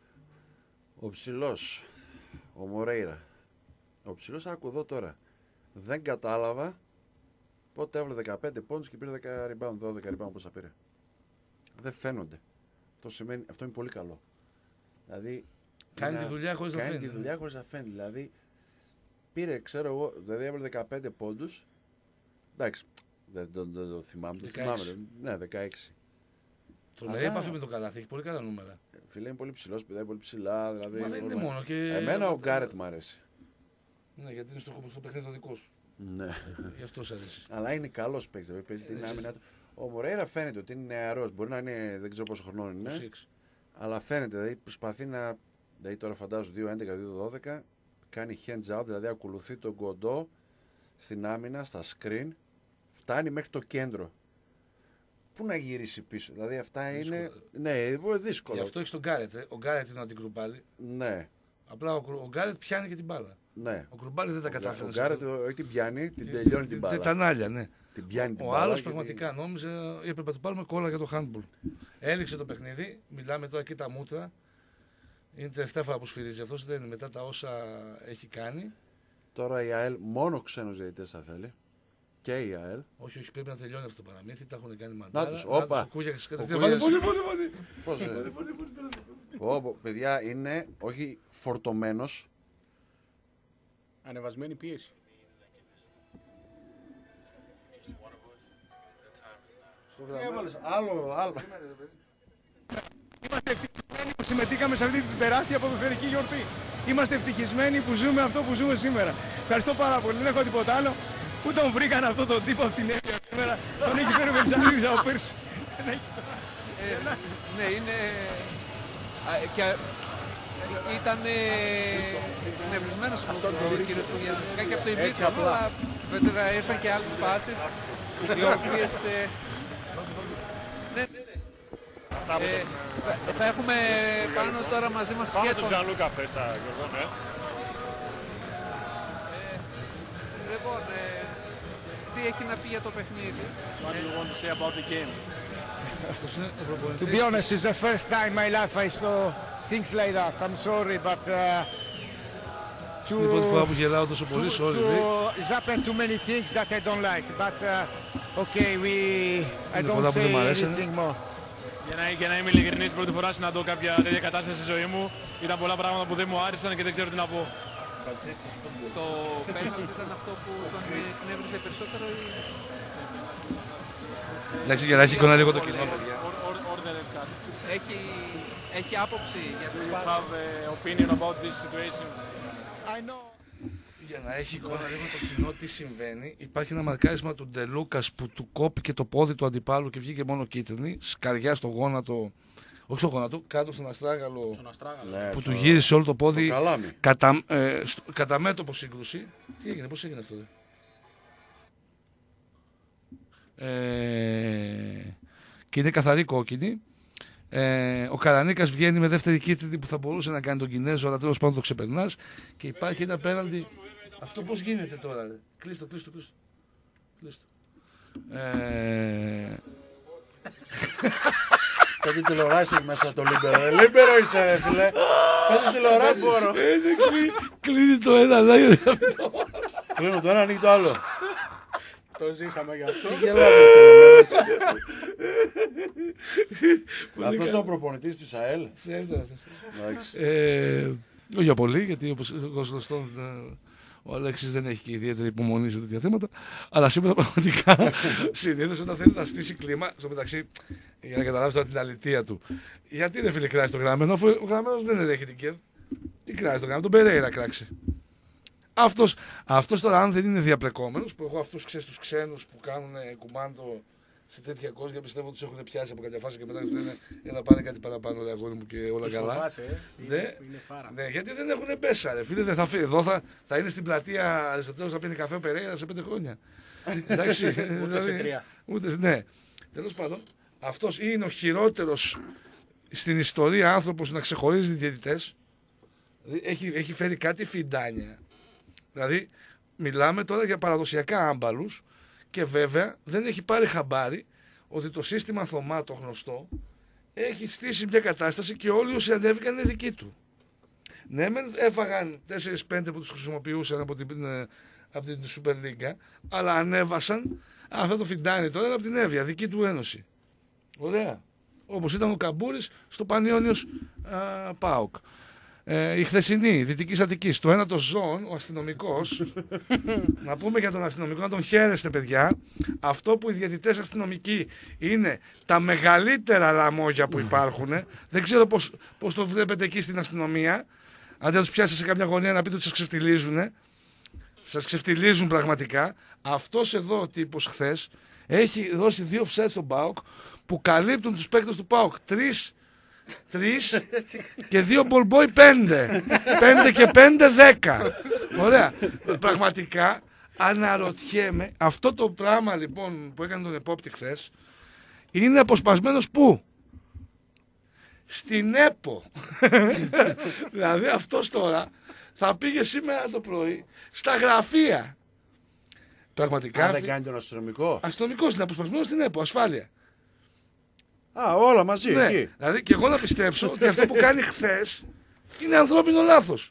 Ο ψηλός, ο Μορέιρα. Ο ψηλός, άκου εδώ τώρα. Δεν κατάλαβα πότε έβαλε 15 πόντους και πήρε 10 rebound, 12 rebound πόσα πήρε. Δεν φαίνονται. Αυτό είναι πολύ καλό. Δηλαδή, Κάνει τη δουλειά χωρίς να φαίνεται. Κάνει τη δουλειά χωρίς να φαίνεται. Δηλαδή, πήρε, ξέρω εγώ, δηλαδή έβαλε 15 πόντους. Εντάξει, δεν το θυμάμαι. Το θυμάμαι. Ναι, 16. Το λέει επαφή με το καλάθι, έχει πολύ καλά νούμερα. Φίλε, είναι πολύ ψηλός, παιδιά, πολύ ψηλά. Δηλαδή, Μα δεν είναι μόνο. Και... Εμένα ο Γκάρετ μου αρέσει. Ναι, γιατί είναι στο παιχνίδι το δικό σου. Ναι. Γι' αυτό σε αρέσει. Αλλά είναι καλός παίκτης, δηλαδή παίζει την άμυνα του. Ο Μορέιρα φαίνεται ότι είναι νεαρός. Μπορεί να είναι, δεν ξέρω πόσο χρονών είναι. 26. Αλλά φαίνεται, δηλαδή προσπαθεί να. Δηλαδή τώρα φαντάζομαι 2-11, 2-12. Κάνει hands out, δηλαδή ακολουθεί τον κοντό στην άμυνα, στα screen. Φτάνει μέχρι το κέντρο. Πού να γυρίσει πίσω. Δηλαδή αυτά δύσκολο. είναι. Ναι, δύσκολο. Γι' αυτό έχει τον Γκάρετ. Ο Γκάρετ είναι αντικρουπάλι. Ναι. Απλά ο Γκάρετ πιάνει και την μπάλα. Ναι. Ο Κρουμπάλι δεν τα κατάφερε. Ο Γκάρετ όχι την πιάνει, την τελειώνει την μπάλα. Τα τανάλια, ναι. Την πιάνει την Ο μπάλα. άλλος πραγματικά νόμιζε έπρεπε να του πάρουμε κόλλα για το handball. Έληξε το παιχνίδι, μιλάμε τώρα και τα μούτρα. Είναι τελευταία φορά που σφυρίζει αυτός, δεν είναι μετά τα όσα έχει κάνει. Τώρα η ΑΕΛ μόνο ξένους διαιτητές θα θέλει. Και η ΑΕΛ. Όχι, πρέπει να τελειώνει αυτό το παραμύθι, τα έχουν κάνει μαντάρα. Να τους, όπα. Πώς παιδιά είναι όχι φορτωμένος. Ανεβασμένη πίεση. Άλλο. Είμαστε ευτυχισμένοι που συμμετείχαμε σε αυτή την τεράστια ποδοσφαιρική γιορτή. Είμαστε ευτυχισμένοι που ζούμε αυτό που ζούμε σήμερα. Ευχαριστώ πάρα πολύ. Δεν έχω τίποτα άλλο. Πού τον βρήκαν αυτόν τον τύπο από την Εύβοια σήμερα. Τον έχει φέρει ο Βελσανίδης από πέρσι. Ναι, είναι. Και ήταν νευρισμένος ο κύριος Κουγιάς φυσικά και από το ημίχρονο, αλλά βέβαια ήρθαν και άλλες φάσεις οι οποίες. Ναι. Θα έχουμε πάνω τώρα μαζί μας Πάμε και στον τον... Τζανλούκα Φέστα, Γιώργο, ναι. Λοιπόν, τι έχει να πει για το παιχνίδι. What do you want to say about the game? To be honest, it's the first time in my life I saw things like that. I'm sorry, but Είναι η πρώτη φορά που γελάω τόσο πολύ, sorry. it's happened too many things that I don't like. But okay, I don't say anything more. Για να είμαι ειλικρινής, πρώτη φορά συναντώ κάποια τέτοια κατάσταση στη ζωή μου. Ήταν πολλά πράγματα που δεν μου άρεσαν και δεν ξέρω τι να πω. Το πέναλτι ήταν αυτό που τον εκνεύριζε περισσότερο ή... Εντάξει, για να έχει εικόνα λίγο το κοινό, παιδιά. Έχει άποψη για τις You φάσεις. have an opinion about this situation? I know. Για να έχει εικόνα λίγο το κοινό τι συμβαίνει, υπάρχει ένα μαρκάρισμα του Ντελούκας που του κόπηκε το πόδι του αντιπάλου και βγήκε μόνο κίτρινη, σκαριά στο γόνατο, όχι στο γόνατο, κάτω στον αστράγαλο Ναι, που του γύρισε όλο το πόδι καλάμι. κατά μέτωπο σύγκρουση. Τι έγινε, πώς έγινε αυτό, και είναι καθαρή κόκκινη. Ο Καρανίκας βγαίνει με δεύτερη κίτρινη που θα μπορούσε να κάνει τον Κινέζο, αλλά τέλος πάντων το ξεπερνάς. Και υπάρχει ένα πέναλτι. Αυτό πώς γίνεται τώρα, ρε. Κλείστο. Κάτι τηλεοράσει μέσα το Λίμπερο. Λίμπερο είσαι, ρε φίλε. Κάτι τηλεοράσει. Κλείνει το ένα, λέει. Κλείνω το ένα, ανοίγει το άλλο. Το ζήσαμε γι' αυτό. Τι γελάτε. Αυτός είναι ο προπονητής της ΑΕΛ. Εντάξει. Όχι για πολύ, γιατί όπως γνωστό ο Αλέξης δεν έχει και ιδιαίτερη υπομονή σε τέτοια θέματα. Αλλά σήμερα πραγματικά συνήθως όταν θέλει να στήσει κλίμα, στο μεταξύ, για να καταλάβεις τώρα την αλητεία του. Γιατί δεν φίλε κράζει το γραμμένο, αφού ο γραμμένος δεν ελέγχει την ΚΕΔ. Τι κράξει το κάνει, τον Περέιρα κράξει. Αυτός τώρα, αν δεν είναι διαπλεκόμενος, που εγώ αυτούς τους ξένους που κάνουν κουμάντο σε τέτοια κόσμια, πιστεύω ότι τους έχουν πιάσει από κάποια φάση και μετά τους λένε να πάνε κάτι παραπάνω, ρε αγόρι μου, και όλα καλά. Ναι, γιατί δεν έχουν πέσα, ρε φίλε. Εδώ θα είναι στην πλατεία Αριστοτέλους να πίνει καφέ ο Περέιρα σε 5 χρόνια. Εντάξει, Ούτε σε 3. Ούτε, ναι. Τέλος πάντων, αυτός είναι ο χειρότερος στην ιστορία άνθρωπος να ξεχωρίζει διαιτητές. Έχει φέρει κάτι φιντάνια. Δηλαδή, μιλάμε τώρα για παραδοσιακά άμπαλους και βέβαια δεν έχει πάρει χαμπάρι ότι το σύστημα Θωμά, το γνωστό, έχει στήσει μια κατάσταση και όλοι όσοι ανέβηκαν είναι δικοί του. Ναι, έφαγαν 4-5 που τους χρησιμοποιούσαν από την Super League, αλλά ανέβασαν. Αυτό το φιντάνι τώρα είναι από την Εύβοια, δική του ένωση. Ωραία. Όπως ήταν ο Καμπούρης στο Πανιόνιος ΠΑΟΚ. Η χθεσινή Δυτικής Αττικής, το ένατο ζώων, ο αστυνομικός, να πούμε για τον αστυνομικό, να τον χαίρεστε παιδιά, αυτό που οι διαιτητές αστυνομικοί είναι τα μεγαλύτερα λαμόγια που υπάρχουν, δεν ξέρω πώς το βλέπετε εκεί στην αστυνομία, αν δεν τους πιάσετε σε κάποια γωνία να πείτε ότι σας ξεφτιλίζουν, σας ξεφτιλίζουν πραγματικά. Αυτός εδώ ο τύπος χθες έχει δώσει 2 offside στον ΠΑΟΚ που καλύπτουν τους παίκτες του ΠΑΟΚ. 3 και 2 μπολμπόι 5. 5 και 5, 10. Ωραία. Πραγματικά αναρωτιέμαι, αυτό το πράγμα λοιπόν που έκανε τον επόπτη χθες είναι αποσπασμένος πού? Στην ΕΠΟ. Δηλαδή αυτός τώρα θα πήγε σήμερα το πρωί στα γραφεία. Πραγματικά. Αν δεν κάνει τον αστυνομικό. Αστυνομικός είναι αποσπασμένος στην ΕΠΟ, ασφάλεια. Όλα μαζί, Ναι, εκεί. δηλαδή και εγώ να πιστέψω ότι αυτό που κάνει χθες είναι ανθρώπινο λάθος.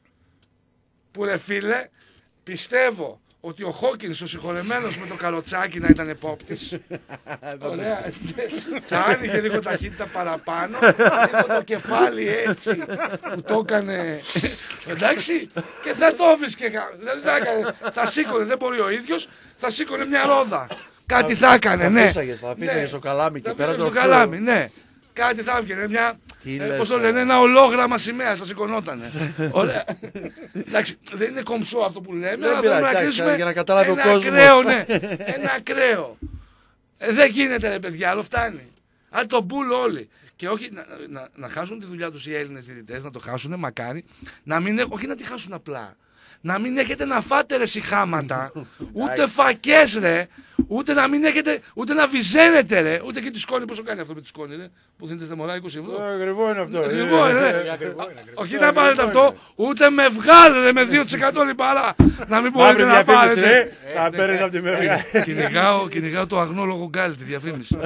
Που ρε φίλε, πιστεύω ότι ο Χόκινς, ο συγχωρεμένος με το καροτσάκι να ήταν επόπτης. Ωραία. Θα άνοιγε λίγο ταχύτητα παραπάνω, λίγο το κεφάλι έτσι που το έκανε. Εντάξει, και θα το βρίσκε. Δηλαδή θα σήκωνε, δεν μπορεί ο ίδιος, θα σήκωνε μια ρόδα. Κάτι θα έκανε, ναι. Θα αφήσαγε στο καλάμι και πέρα στο καλάμι, ναι. Κάτι θα έβγαινε, πώς το λένε, ένα ολόγραμμα σημαίας, θα σηκωνότανε. Ωραία. Εντάξει, δεν είναι κομψό αυτό που λέμε, αλλά θέλουμε να κρίσουμε για να καταλάβει ο κόσμος. Ένα ακραίο. Δεν γίνεται ρε παιδιά, άλλο φτάνει. Αν το μπουλ όλοι. Και όχι να χάσουν τη δουλειά τους οι Έλληνες διαιτητές, να το χάσουν, μακάρι, όχι να τη χάσουν απλά. Να μην έχετε να φάτε ρε σιχάματα, ούτε φακές ρε, ούτε να μην έχετε, ούτε να βυζένετε ρε, ούτε και τη σκόνη, πόσο κάνει αυτό με τη σκόνη ρε, που δίνετε στα μωρά 20 ευρώ. Ακριβό είναι αυτό. Ακριβό είναι ρε. Όχι να πάρετε αυτό, ούτε με βγάλετε με 2% λιπαρά, να μην μπορείτε να πάρετε. Θα παίρνεις από τη μεριά. Κυνηγάω το αγνό λόγω γκάλι, τη διαφήμιση.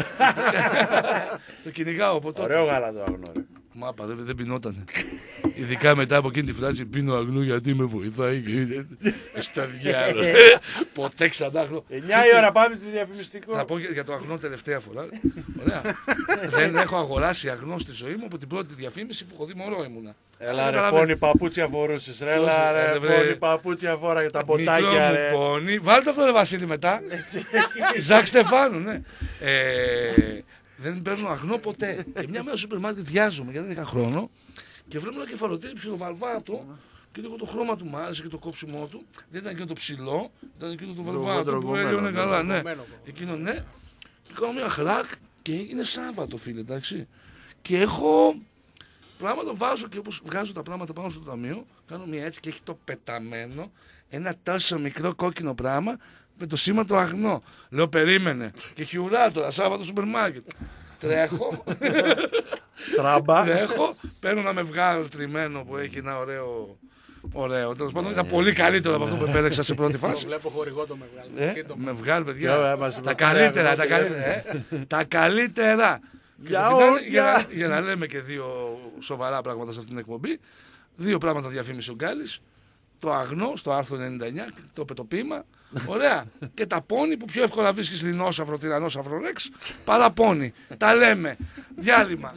Το κυνηγάω από τότε. Ωραίο γάλα το αγνό ρε. Μάπα, δεν πεινότανε. Ειδικά μετά από εκείνη τη φράση πίνω αγνού γιατί με βοηθάει. Στα διάλογα. Ποτέ ξανά αγνό. 9 η ώρα πάμε στο διαφημιστικό. Θα πω για το αγνό τελευταία φορά. Ωραία. Δεν έχω αγοράσει αγνό στη ζωή μου από την πρώτη διαφήμιση που έχω δει μωρό ήμουνα. Έλα ρε πόνι παπούτσια φορούσες ρε. Έλα ρε πόνι παπούτσια φορά για τα ποτάκια ρε. Πόνι. Βάλτε αυτό ρε Βασίλη μετά. Ζακ Στεφάνου, ναι. Δεν παίρνω αγνό ποτέ. Και μια μέρα στο σούπερ μάρκετ διάζομαι γιατί δεν είχα χρόνο και βλέπω ένα κεφαλοτήρι ψιλοβαλβάτο και το χρώμα του μ' άρεσε και το κόψιμό του. Δεν ήταν εκείνο το ψηλό, ήταν εκείνο το βαλβάτο που έλειωνε καλά. Ναι. Εκείνο ναι. Και κάνω μια χράκ και είναι Σάββατο φίλε, εντάξει. Και έχω πράγματα βάζω και όπως βγάζω τα πράγματα πάνω στο ταμείο, κάνω μια έτσι και έχει το πεταμένο ένα τόσο μικρό κόκκινο πράγμα με το σήμα το αγνό. Λέω περίμενε. Και χιουρά τώρα, Σάββατο σούπερ μάρκετ. Τρέχω. Τράμπα. Τρέχω. Παίρνω ένα μευγάλ τριμμένο που έχει ένα ωραίο. Τέλος πάντων ήταν πολύ καλύτερο από αυτό που επέλεξα σε πρώτη φάση. Το βλέπω χορηγό το μευγάλ. Μευγάλ, παιδιά. Τα καλύτερα. Τα καλύτερα. Για να λέμε και 2 σοβαρά πράγματα σε αυτήν την εκπομπή. 2 πράγματα διαφήμισε ο Γκάλης. Το αγνό στο άρθρο 99, το πετοπήμα. Ωραία. Και τα πόνι που πιο εύκολα βρίσκεις δεινόσαυρο, τυρανόσαυρο ρεξ, παρά πόνι. Τα λέμε. Διάλειμμα.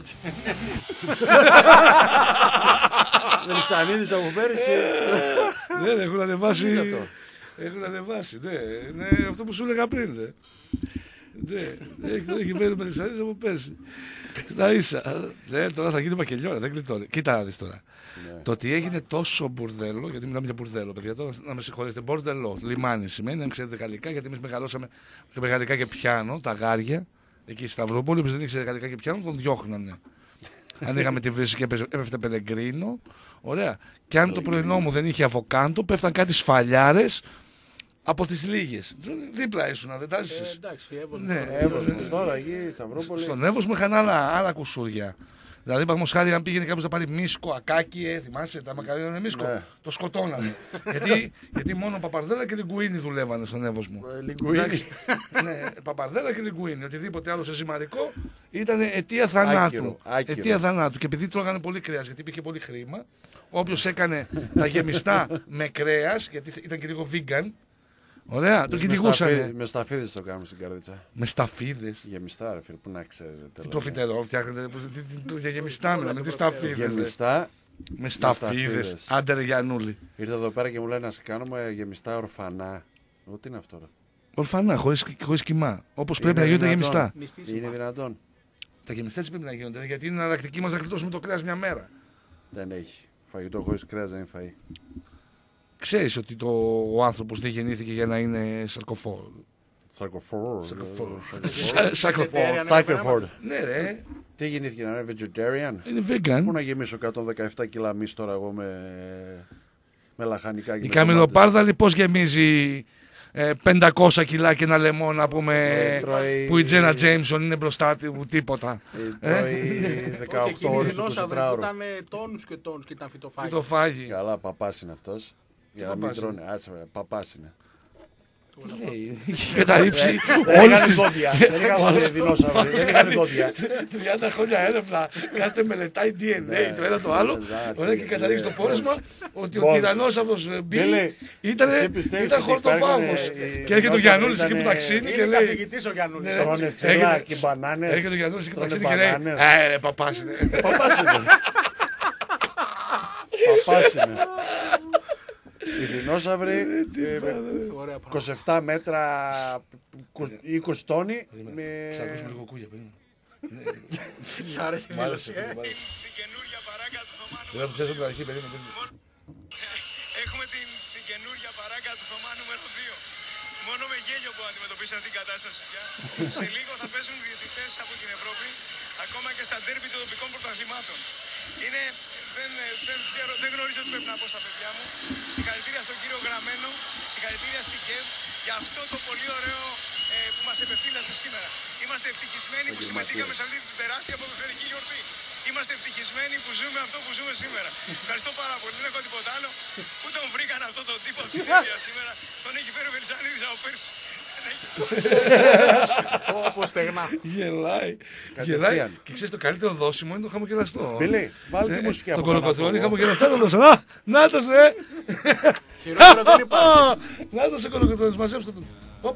Δεν Σανίδης από πέρυσι. Δεν έχουν ανεβάσει. Είναι αυτό. Έχουν ανεβάσει. Ναι, αυτό που σου έλεγα πριν. Ναι, έχει φέρει Μελισσανίδης από πέρσι. Στα ίσα. Τώρα θα γίνει μακελιόρα, δεν γλιτώνει. Κοίτα να δεις τώρα. Ναι. Το ότι έγινε τόσο μπουρδέλο, γιατί μιλάμε για μπουρδέλο, παιδιά, τώρα να με συγχωρέσετε. Μπορντελό, λιμάνι σημαίνει, αν ξέρετε γαλλικά, γιατί εμείς μεγαλώσαμε με γαλλικά και πιάνο, τα γάρια, εκεί στη Σταυρούπολη, όποιος δεν ήξερε γαλλικά και πιάνο, τον διώχνανε. Αν είχαμε τη βρύση και έπεφτε πελεγκρίνο, ωραία. Και αν το πρωινό μου δεν είχε αβοκάντο, πέφταν κάτι σφαλιάρες από τις λίγες. Δίπλα ήσουν, δεν τα ζήσεις. Εντάξει, Ναι, Εύωσμος τώρα εκεί, Σταυρόπολη. στον Εύωσμο είχαν άλλα κουσούρια. Δηλαδή, παραδείγματος χάρη, αν πήγαινε κάποιος να πάρει μίσκο, ακάκι, θυμάσαι, τα μακαρόνια είναι μίσκο, Ναι. το σκοτώνανε. γιατί μόνο Παπαρδέλα και Λιγκουίνι δουλεύανε στον Εύωσμο. Λιγκουίνι. Ναι, Παπαρδέλα και Λιγκουίνι. Οτιδήποτε άλλο σε ζυμαρικό ήταν αιτία θανάτου. Άκυρο. Αιτία θανάτου. Και επειδή τρώγανε πολύ κρέας, γιατί υπήρχε πολύ χρήμα, όποιος έκανε τα γεμιστά με κρέας, γιατί ήταν και λίγο vegan, ωραία, τον κυνηγούσανε. Με σταφίδες το κάνουμε στην καρδίτσα. Με σταφίδες. Γεμιστά, ρε φίλε, πού να ξέρετε. Τι προφιτερό φτιάχνετε, για γεμιστά μιλάμε, τι σταφίδες. Γεμιστά. Με σταφίδες. σταφίδες. Άντε ρε Γιαννούλη. Ήρθα εδώ πέρα και μου λέει να σε κάνουμε γεμιστά ορφανά. Τι είναι αυτό, ρε? Ορφανά, χωρίς κοιμά. Όπως πρέπει να γίνονται δυνατόν? γεμιστά. Είναι δυνατόν? Τα γεμιστά έτσι πρέπει να γίνονται, γιατί είναι εναλλακτική μας να γλιτώσουμε το κρέας μια μέρα. Δεν έχει. Φαγητό χωρίς κρέας δεν είναι φαΐ. Ξέρεις ότι ο άνθρωπος δεν γεννήθηκε για να είναι σαρκοφόρο. Σαρκοφόρο. Σαρκοφόρο. Σάκερφορντ. Ναι ρε, Τι γεννήθηκε να είναι vegetarian? είναι vegan. Πού να γεμίσω 117 κιλά μυς τώρα εγώ με λαχανικά και Η με καμιλοπάρδαλη πώς γεμίζει 500 κιλά και ένα λαιμό να πούμε τρώει- που η Τζένα Τζέιμσον είναι μπροστά του τίποτα. Τρώει 18 ώρες το 24ωρο. Ήταν τόνους και τόνους και ήταν φυτοφάγη. Τι το φάγει. Καλά, παπάς είναι αυτός. Για να μην παπάς τρώνε. Άσε, παπάς είναι. Έχει καταρρύψει Δεν όλες είχαν τις δόντια. Δεν είχαν δεινόσαυροι. Δεν είχαν δόντια. 30 χρόνια έρευνα, κάθε μελετάει DNA το ένα το άλλο. Ωραία, και καταλήγει στο πόρισμα ότι ο τυραννόσαυρος Μπίλι ήταν χορτοφάγος. Και έρχεται ο Γιαννούλης εκεί που ταξίνει και Είναι λέει. καθηγητής ο Γιαννούλης. Ναι, Τρώνε φύλλα και μπανάνες. Έρχεται ο Γιαννούλης εκεί που Τρώνε ταξίνει και λέει. μπανάνες. Ρε, παπάς είναι. Παπάς είναι. Παπάς είναι. Οι δεινόσαυροι Ωραία 27 μέτρα, 20 τόνοι. Θα ακούσουμε λίγο κούγια πριν. Σ' άρεσε η μέλωση, Δεν το ξέρεις από την αρχή, περίμενε. Έχουμε την καινούργια παράγκα του Θωμά νούμερο 2. Μόνο με γέλιο που αντιμετωπίσαν την κατάσταση πια. Σε λίγο θα παίζουν διαιτητές από την Ευρώπη, ακόμα και στα ντέρμπι των τοπικών πρωταθλημάτων. Δεν γνωρίζω τι πρέπει να πω στα παιδιά μου. Συγχαρητήρια στον κύριο Γραμμένο, συγχαρητήρια στην ΚΕΒ για αυτό το πολύ ωραίο που μας επεφύλασε σήμερα. Είμαστε ευτυχισμένοι που συμμετείχαμε σε αυτή την τεράστια ποδοσφαιρική γιορτή. Είμαστε ευτυχισμένοι που ζούμε αυτό που ζούμε σήμερα. Ευχαριστώ πάρα πολύ. Δεν έχω τίποτα άλλο. Πού τον βρήκαν αυτόν τον τύπο από την Εύβοια σήμερα. Τον έχει φέρει ο Βερσανίδης από πέρσι. Όπως στεγνά. Γελάει. Κατευθείαν. Και ξέρεις το καλύτερο δώσιμο είναι το χαμογελαστό. Μπιλί, βάλε τη μουσική από Το πάνω κολοκοτρώνει αυτό. χαμογελαστά το δώσω. Α, νάτος ρε. Χειρότερο δεν υπάρχει. Νάτος ο κολοκοτρώνης, μαζέψτε τον. Οπ.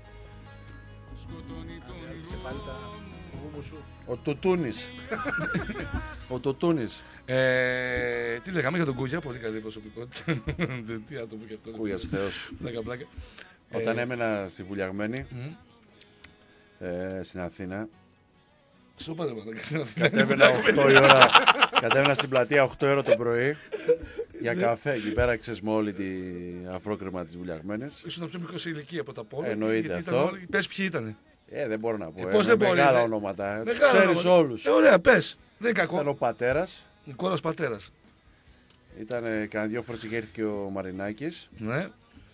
Ο Τουτούνης. Ο Τουτούνης. Τι λέγαμε για τον Κούγια, πολύ καλή προσωπικότητα. Τι να το πω και αυτό. Κούγιας Θεός. Πλάκα, πλάκα. Όταν έμενα στη Βουλιαγμένη, στην Αθήνα, Στο πάρε μαλάκα. κατέβαινα 8 η ώρα. Κατέβαινα στην πλατεία 8 ώρα το πρωί για καφέ. Εκεί πέρα ξέρεις με όλη την αφρόκρεμα της Βουλιαγμένης. Ήσουν πιο μικρό σε ηλικία από τα πόλη. Εννοείται αυτό. Πες ποιοι ήτανε. Δεν μπορώ να πω. Πώς δεν μπορείς, Μεγάλα ρε. ονόματα. Τους Μεγάλα ξέρεις ονόματα. όλους. Ωραία, πες. Δεν είναι Ήταν κακό. ο πατέρας. Νικόλας πατέρας. Ήταν κανένα 2 φορές είχε έρθει και ο Μαρινάκης. Ναι.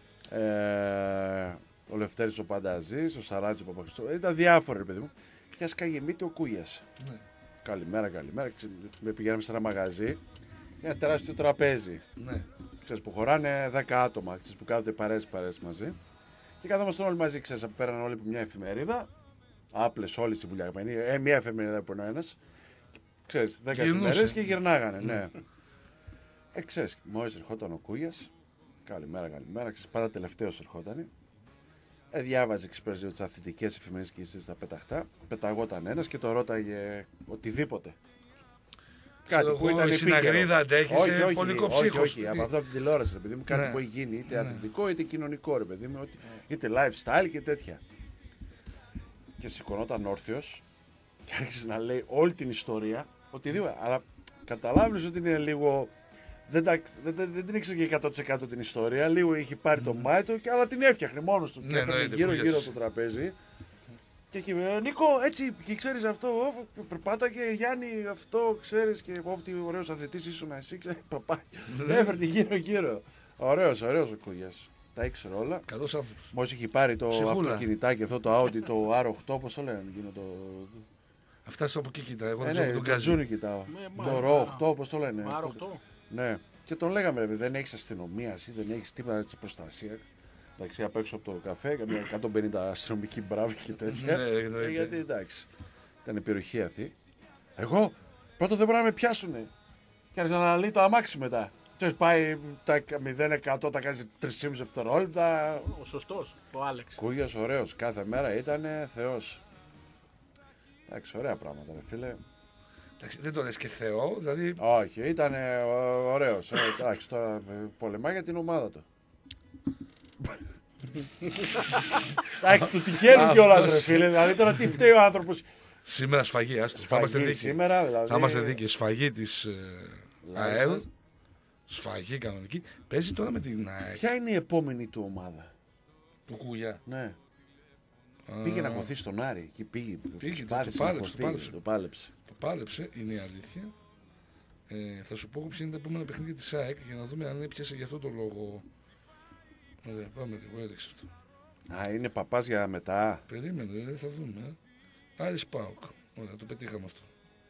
Ο Λευτέρης ο Πανταζής, ο Σαράτης ο Παπαχριστό. Ήταν διάφοροι, ρε παιδί μου. Και ας καγεμείται ο Κούγιας. Ναι. Καλημέρα. Με πηγαίναμε σε ένα μαγαζί. Ένα τεράστιο τραπέζι. Ναι. Ξέρεις, που χωράνε 10 άτομα. Ξέρεις, που κάθονται παρέες μαζί. Και καθόμασταν όλοι μαζί. Ξέρεις, πέραν όλοι από μια εφημερίδα. Άπλες όλοι στη Βουλιαγμένη. Μια εφημερίδα που είναι ο ένας. Ξέρεις, 10 Γυρνούσε. εφημερίδες και γυρνάγανε. Ναι. Ξέρεις, μόλις ερχόταν ο Κούγιας. Καλημέρα. Ξέρεις, πάντα τελευταίος ερχόταν. Διάβαζε εξπρέζιο τις αθλητικές εφημερίδες και στα πεταχτά. Πεταγόταν ένας και το ρώταγε οτιδήποτε. Κάτι που ήταν η συναγρίδα αντέχει πολικό ψύχος. Όχι, από αυτό από την τηλεόραση, ρε παιδί μου, κάτι Ναι. που έχει γίνει, είτε αθλητικό είτε κοινωνικό, ρε παιδί μου, είτε lifestyle και τέτοια. Και σηκωνόταν όρθιος Και άρχισε να λέει όλη την ιστορία, οτιδήποτε. Αλλά καταλάβεις ότι είναι λίγο. Δεν την ήξερε και 100% την ιστορία. Λίγο είχε πάρει το μάτι του, αλλά την έφτιαχνε μόνος του. Ναι, Και γύρω-γύρω από το τραπέζι. Και εκεί, Νίκο, έτσι, και ξέρεις αυτό, περπάταγε, Γιάννη, αυτό, ξέρεις, και τι ωραίος αθλητής ήσουν εσύ, ξέρεις, παπά. Έφερνε γύρω-γύρω. Ωραίος ο Κούγιας. Τα ήξερε όλα. Καλός άνθρωπος. Μόλις είχε πάρει το Ψυχούλα. αυτοκινητάκι, αυτό το Audi, το R8, πώς το λένε, εκείνο το. Αυτά από εκεί κοίτα. Εγώ δεν Ναι, ξέρω τον το Καζούνι. Τζούνι κοιτάω. Ναι, Το RO8, πώς το λένε. Μάρο αυτό. 8. Ναι. Και τον λέγαμε, ρε, δεν έχεις αστυνομία, εσύ δεν έχεις τίποτα της προστασία. Εντάξει, απ' έξω από το καφέ, καμιά 150 αστυνομικοί μπράβοι και τέτοια. Ναι, εννοείται. Γιατί εντάξει, ήταν η περιοχή αυτή. Εγώ πρώτα δεν μπορώ να με πιάσουνε. Και άρχισα να αναλύει το αμάξι μετά. Ξέρεις, πάει τα 0% τα κάνει 3,5 δευτερόλεπτα. Ο σωστός, ο Άλεξ. Κούγιας ωραίος, κάθε μέρα ήταν θεός. Εντάξει, ωραία πράγματα, ρε φίλε. Εντάξει, δεν το λες και Θεό, δηλαδή. Όχι, ήταν ωραίος. Εντάξει, τώρα πολεμάει για την ομάδα του. Εντάξει, του τυχαίνουν κιόλας, ρε φίλε. Δηλαδή τώρα τι φταίει ο άνθρωπος. Σήμερα σφαγή, άστο. Θα είμαστε δίκαιοι. Σήμερα, δηλαδή. Θα είμαστε δίκαιοι. Σφαγή της ΑΕΛ. Λάρισας. Σφαγή κανονική. Παίζει τώρα με την ΑΕΚ. Ποια είναι η επόμενη του ομάδα. Του Κούγια. Ναι. Πήγε να χωθεί στον Άρη. Εκεί πήγε. Προσπάθησε το να πάλεψε, χωθεί, το πάλεψε. Το πάλεψε, είναι η αλήθεια. Θα σου πω ποια είναι τα επόμενα παιχνίδια της ΑΕΚ για να δούμε αν έπιασε για αυτό το λόγο. Ωραία, πάμε λίγο, έδειξε αυτό. Α, είναι παπάς για μετά. Περίμενε, θα δούμε. Άρης ΠΑΟΚ. Ωραία, το πετύχαμε αυτό.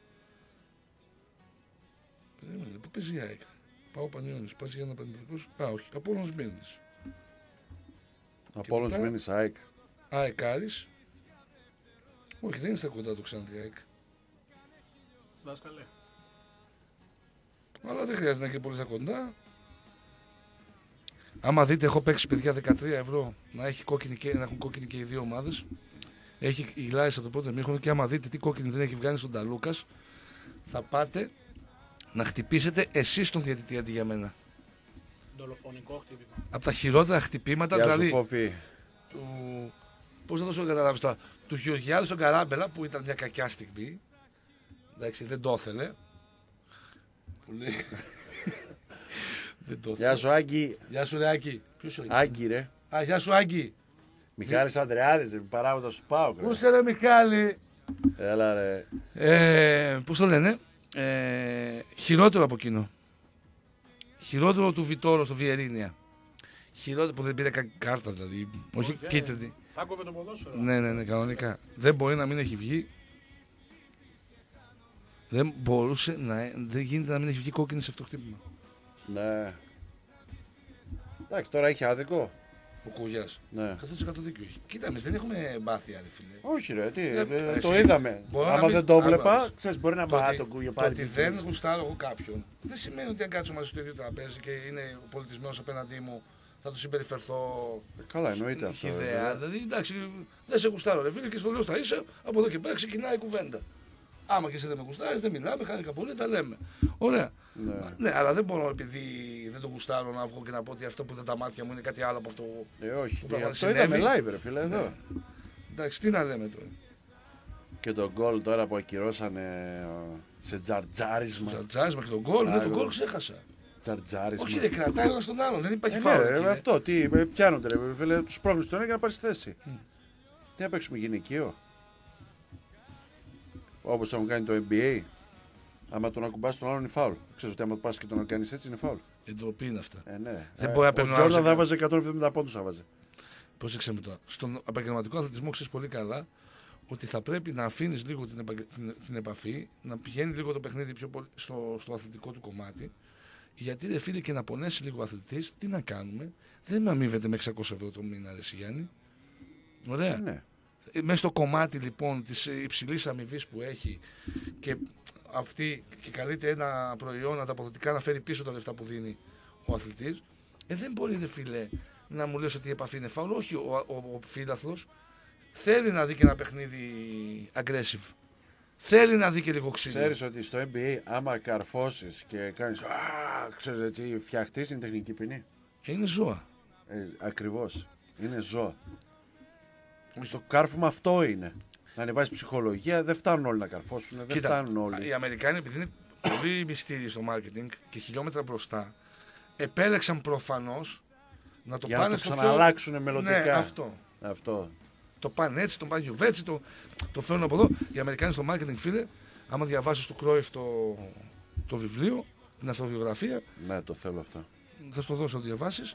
Περίμενε, πού παίζει η ΑΕΚ. Πάω Πανιώνης, πας για ένα Πανιωνικός. Α, όχι, Απόλλωνας Μήνης. Απόλλωνας μετά? Μήνης ΑΕΚ. ΑΕΚ Άρης. Όχι, δεν είναι στα κοντά του ξανά η ΑΕΚ. Δάσκαλε. Αλλά δεν χρειάζεται να είναι και πολύ στα κοντά. Άμα δείτε, έχω παίξει παιδιά 13 ευρώ να έχουν κόκκινη και οι δύο ομάδες. Έχει η Λάρισα το πρώτο μήχρονο και άμα δείτε τι κόκκινη δεν έχει βγάλει στον Ταλούκας, θα πάτε να χτυπήσετε εσείς τον διαιτητή αντί για μένα. Δολοφονικό χτύπημα. Από τα χειρότερα χτυπήματα, Γεια σου, δηλαδή. Φόφη. Πώς θα το σου καταλάβεις τώρα. Του Γεωργιάδη στον Καράμπελα που ήταν μια κακιά στιγμή. Εντάξει, δεν το ήθελε. Που λέει. Δεν το ήθελε. Γεια σου, Άγκη. Γεια σου, ρε Άκη. Ποιος είναι? Άγκη, ρε. Α, γεια σου, Άκη. Μιχάλης Ανδρεάδης, ρε. Παράγοντας του ΠΑΟΚ, ρε. Πού είσαι, ρε Μιχάλη. Έλα, ρε. Πώς το λένε. Χειρότερο από εκείνο. Χειρότερο του Βιτόρο στο Βιερίνια. Χειρότερο που δεν πήρε κάρτα δηλαδή. Όχι κίτρινη. Θα κόβε το ποδόσφαιρο. Ναι, κανονικά. Δεν μπορεί να μην έχει βγει. Δεν μπορούσε να. Δεν γίνεται να μην έχει βγει κόκκινη σε αυτό το χτύπημα. Ναι. Εντάξει, τώρα έχει άδικο. Ο Κούγιας. Ναι. 100% δίκιο έχει. Κοίτα, εμείς δεν έχουμε μπάθει, ρε φίλε. Όχι, ρε, τι. εσύ, Το είδαμε. μπορεί να Άμα μην- δεν το βλέπα, Άκουες. ξέρεις, μπορεί να Το πάει ότι- τον Κούγιο Το πάλι. ότι δεν γουστάρω εγώ κάποιον δεν σημαίνει ότι αν κάτσω μαζί στο ίδιο τραπέζι και είναι ο πολιτισμένος απέναντί μου θα του συμπεριφερθώ Καλά, εννοείται αυτό. ιδέα. βέβαια. Δηλαδή, εντάξει, δεν σε γουστάρω, ρε φίλε, και στο λέω στα ίσα, από εδώ και πέρα ξεκινάει η κουβέντα. Άμα και εσύ δεν με γουστάρεις, δεν μιλάμε, χάρηκα πολύ, τα λέμε. Ωραία. Ναι. Ναι, αλλά δεν μπορώ επειδή δεν το γουστάρω να βγω και να πω ότι αυτό που είδα τα μάτια μου είναι κάτι άλλο από αυτό. Όχι. Που Αυτό συνέβη. είδαμε live, ρε φίλε, εδώ. Ναι. Εντάξει, τι να λέμε τώρα. Και το γκολ τώρα που ακυρώσανε σε τζαρτζάρισμα. Τζαρτζάρισμα και τον γκολ, ναι, τον γκολ ξέχασα. Τζαρτζάρισμα. Όχι, δεν κρατάει ο ένας τον άλλον, δεν υπάρχει Ναι, φάουλ. ρε, εκεί, ρε. αυτό, τι, πιάνονται ρε, φίλε, τους πρόβλημα στον ένα για να πάρεις θέση. Τι να παίξουμε γυναικείο. Όπως έχουν κάνει το NBA. Άμα τον ακουμπάς τον άλλον είναι φάουλ. Ξέρεις ότι άμα το πας και τον κάνεις έτσι είναι φάουλ. Η ντροπή είναι αυτά. Ναι. Δεν μπορεί να παίρνει ο ο άλλος Τζόρνταν θα ένα- βάζει 170 πόντους θα βάζει. Πρόσεξε με τώρα. Στον επαγγελματικό αθλητισμό ξέρει πολύ καλά ότι θα πρέπει να αφήνει λίγο την επαφή, να πηγαίνει λίγο το παιχνίδι πιο πολύ στο αθλητικό του κομμάτι. Γιατί ρε φίλε και να πονέσει λίγο ο αθλητής, τι να κάνουμε, δεν αμείβεται με 600 ευρώ το μήνα, ρε Γιάννη. Ωραία. Ναι. Μέσα στο κομμάτι λοιπόν της υψηλής αμοιβής που έχει και αυτή και καλείται ένα προϊόν ανταποδοτικά να φέρει πίσω τα λεφτά που δίνει ο αθλητής, δεν μπορεί ρε φίλε να μου λες ότι η επαφή είναι φάουλ. Όχι, ο φίλαθλος θέλει να δει και ένα παιχνίδι aggressive. Θέλει να δει και λίγο ξύλο. Ξέρεις ότι στο NBA άμα καρφώσεις και κάνεις ξέρεις έτσι φτιαχτείς είναι τεχνική ποινή. Είναι ζώα. Ακριβώς. Είναι ζώα. Το κάρφωμα αυτό είναι. να ανεβάσει ψυχολογία. Δεν φτάνουν όλοι να καρφώσουν. Δεν φτάνουν όλοι. Οι Αμερικάνοι, επειδή είναι πολύ μυστήριοι στο marketing και χιλιόμετρα μπροστά, επέλεξαν προφανώς να το Για πάνε να το στο ξαναλλάξουν μελλοντικά. Ναι, αυτό. Το πάνε έτσι, το πάνε γιουβέτσι, το φέρνουν από εδώ. Οι Αμερικάνοι στο marketing, φίλε, άμα διαβάσεις του Κρόιφ το βιβλίο, την αυτοβιογραφία. Ναι, το θέλω αυτό. Θα σου το δώσω να το διαβάσεις.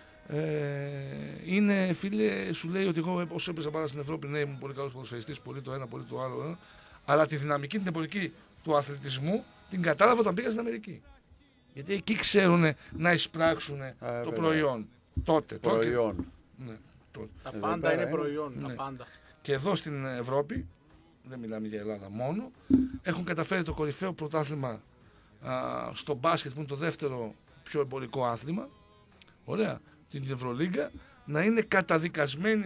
Είναι, φίλε, σου λέει ότι εγώ όσο έπαιζα πάρα στην Ευρώπη, ναι, ήμουν πολύ καλός ποδοσφαιριστής, πολύ το ένα, πολύ το άλλο. Αλλά τη δυναμική, την εποχή του αθλητισμού την κατάλαβα όταν πήγα στην Αμερική. Γιατί εκεί ξέρουν να εισπράξουν το προϊόν. Τότε. Προϊόν. Ναι, τότε. Τα πάντα είναι προϊόν. Ναι. Τα πάντα. Και εδώ στην Ευρώπη, δεν μιλάμε για Ελλάδα μόνο, έχουν καταφέρει το κορυφαίο πρωτάθλημα στο μπάσκετ, που είναι το δεύτερο πιο εμπορικό άθλημα. Ωραία. Την Ευρωλίγκα, να είναι καταδικασμένη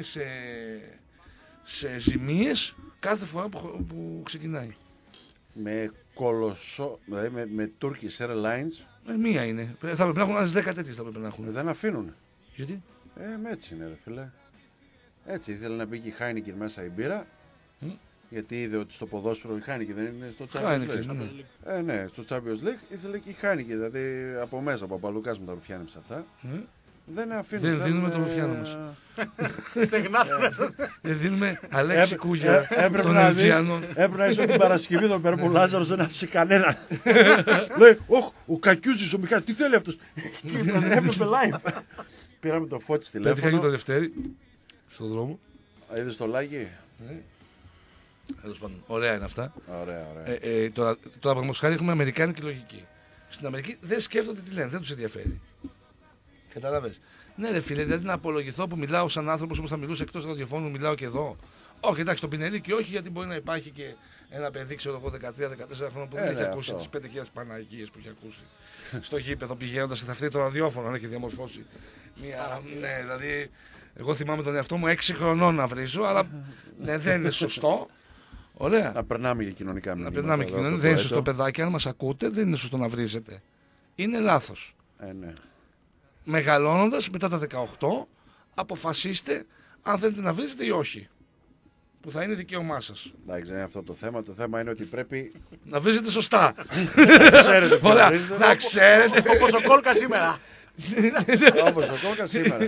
σε ζημίες κάθε φορά που ξεκινάει. Με δηλαδή με Turkish Airlines. Μία είναι. Θα πρέπει να έχουν άλλες 10 τέτοιες. Θα πρέπει να έχουν. Δεν αφήνουν. Γιατί? Έτσι είναι, ρε φίλε. Έτσι ήθελε να μπει και η Heineken μέσα η μπύρα. Γιατί είδε ότι στο ποδόσφαιρο η Heineken δεν είναι στο Champions League. Ναι, στο Champions League ήθελε και η Heineken. Δηλαδή από μέσα, ο Παπαλουκάς με τα ρουφιάνεψε αυτά. Δεν αφήνουν. Δεν δίνουμε το ρουφιάνο μας. Στεγνά. Δεν δίνουμε Αλέξη Κούγια των Ελτζιανών. Έπρεπε να είσαι την Παρασκευή εδώ πέρα που ο Λάζαρος δεν άφησε κανένα. Λέει, ο Κακιούζης, ο Μιχάλης, τι θέλει αυτός. Έπρεπε live. Πήραμε το Φώτη στη Πέτυχα και τηλέφωνο. το Λευτέρι στον δρόμο. Είδες το λάγι. Τέλος πάντων, ωραία είναι αυτά. Ωραία. Τώρα παραδείγματος χάρη έχουμε αμερικάνικη λογική. Στην Αμερική δεν σκέφτονται τι λένε, δεν τους ενδιαφέρει. Καταλαβες. Ναι, ρε φίλε, δηλαδή να απολογηθώ που μιλάω σαν άνθρωπος όπως θα μιλούσε εκτός ραδιοφώνου, μιλάω και εδώ. Όχι, εντάξει, το πινελίκι όχι, γιατί μπορεί να υπάρχει και ένα παιδί, ξέρω εγώ, 13-14 χρόνια που δεν έχει ακούσει τις 5.000 Παναγίες που έχει ακούσει στο γήπεδο πηγαίνοντας και θα φταίει το ραδιόφωνο αν έχει διαμορφώσει. Ναι, δηλαδή, εγώ θυμάμαι τον εαυτό μου 6 χρονών να βρίζω, αλλά ναι, δεν είναι σωστό. Ωραία. Να περνάμε για κοινωνικά μηνύματα. Δεν είναι σωστό, παιδάκι, αν μας ακούτε, δεν είναι σωστό να βρίζετε. Είναι λάθος. Ναι. Μεγαλώνοντας μετά τα 18, αποφασίστε αν θέλετε να βρίζετε ή όχι. Που θα είναι δικαίωμά σας. Εντάξει, δεν είναι αυτό το θέμα. Το θέμα είναι ότι πρέπει να βρίζετε σωστά. ξέρετε ποιο Όλα, βρίζετε. να ξέρετε. Όπως ο Κόλκα σήμερα. Όπως ο Κόλκας σήμερα.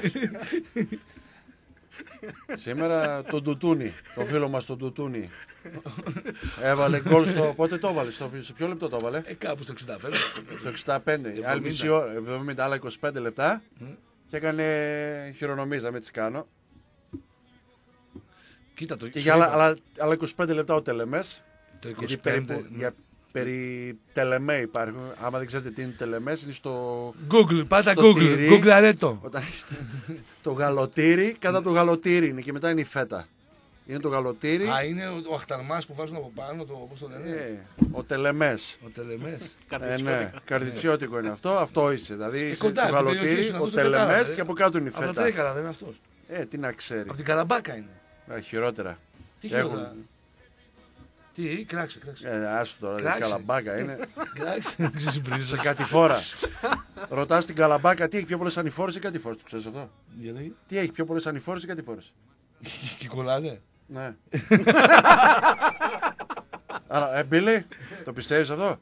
Σήμερα τον Τουτούνι, τον φίλο μας τον Τουτούνι. Έβαλε γκολ στο. Πότε το έβαλε, σε ποιο λεπτό το έβαλε? Κάπου στο 65. Στο 65. Άλλη μισή ώρα, 70, άλλα 25 λεπτά. Και έκανε χειρονομίζα, με τις κάνω. Κοίτα το. Και για άλλα 25 λεπτά ο Τελεμές. Το 25, Γιατί περί Τελεμέ υπάρχουν. Άμα δεν ξέρετε τι είναι Τελεμές, είναι στο. Google, πάτα στο Google. τυρί. Google αρέτο. Όταν έχει το γαλοτήρι, κατά το γαλοτήρι είναι και μετά είναι η φέτα. Είναι το γαλοτήρι. Είναι ο αχταρμάς που βάζουν από πάνω, πώς το λένε. Ο Τελεμές. Ο Τελεμές. Ναι, καρδιτσιώτικο είναι αυτό. Αυτό είσαι. Δηλαδή κοντά, το γαλοτήρι, ο Τελεμές και από κάτω είναι η Από τα φέτα. Τρίκαλα δεν είναι αυτός. Τι να ξέρει. Από την Καλαμπάκα είναι. Χειρότερα. Τι χειρότερα. Τι, κράξε. Άσου τώρα, η Καλαμπάκα είναι. Κράξε, σε κατηφόρα. Ρωτάς την Καλαμπάκα τι έχει πιο πολλές ανηφόρες ή κατηφόρες. Το ξέρεις αυτό? Τι έχει πιο πολλές ανηφόρες ή κατηφόρες? Κυκολάνε. Ναι. Άρα, Μπίλι, το πιστεύεις αυτό?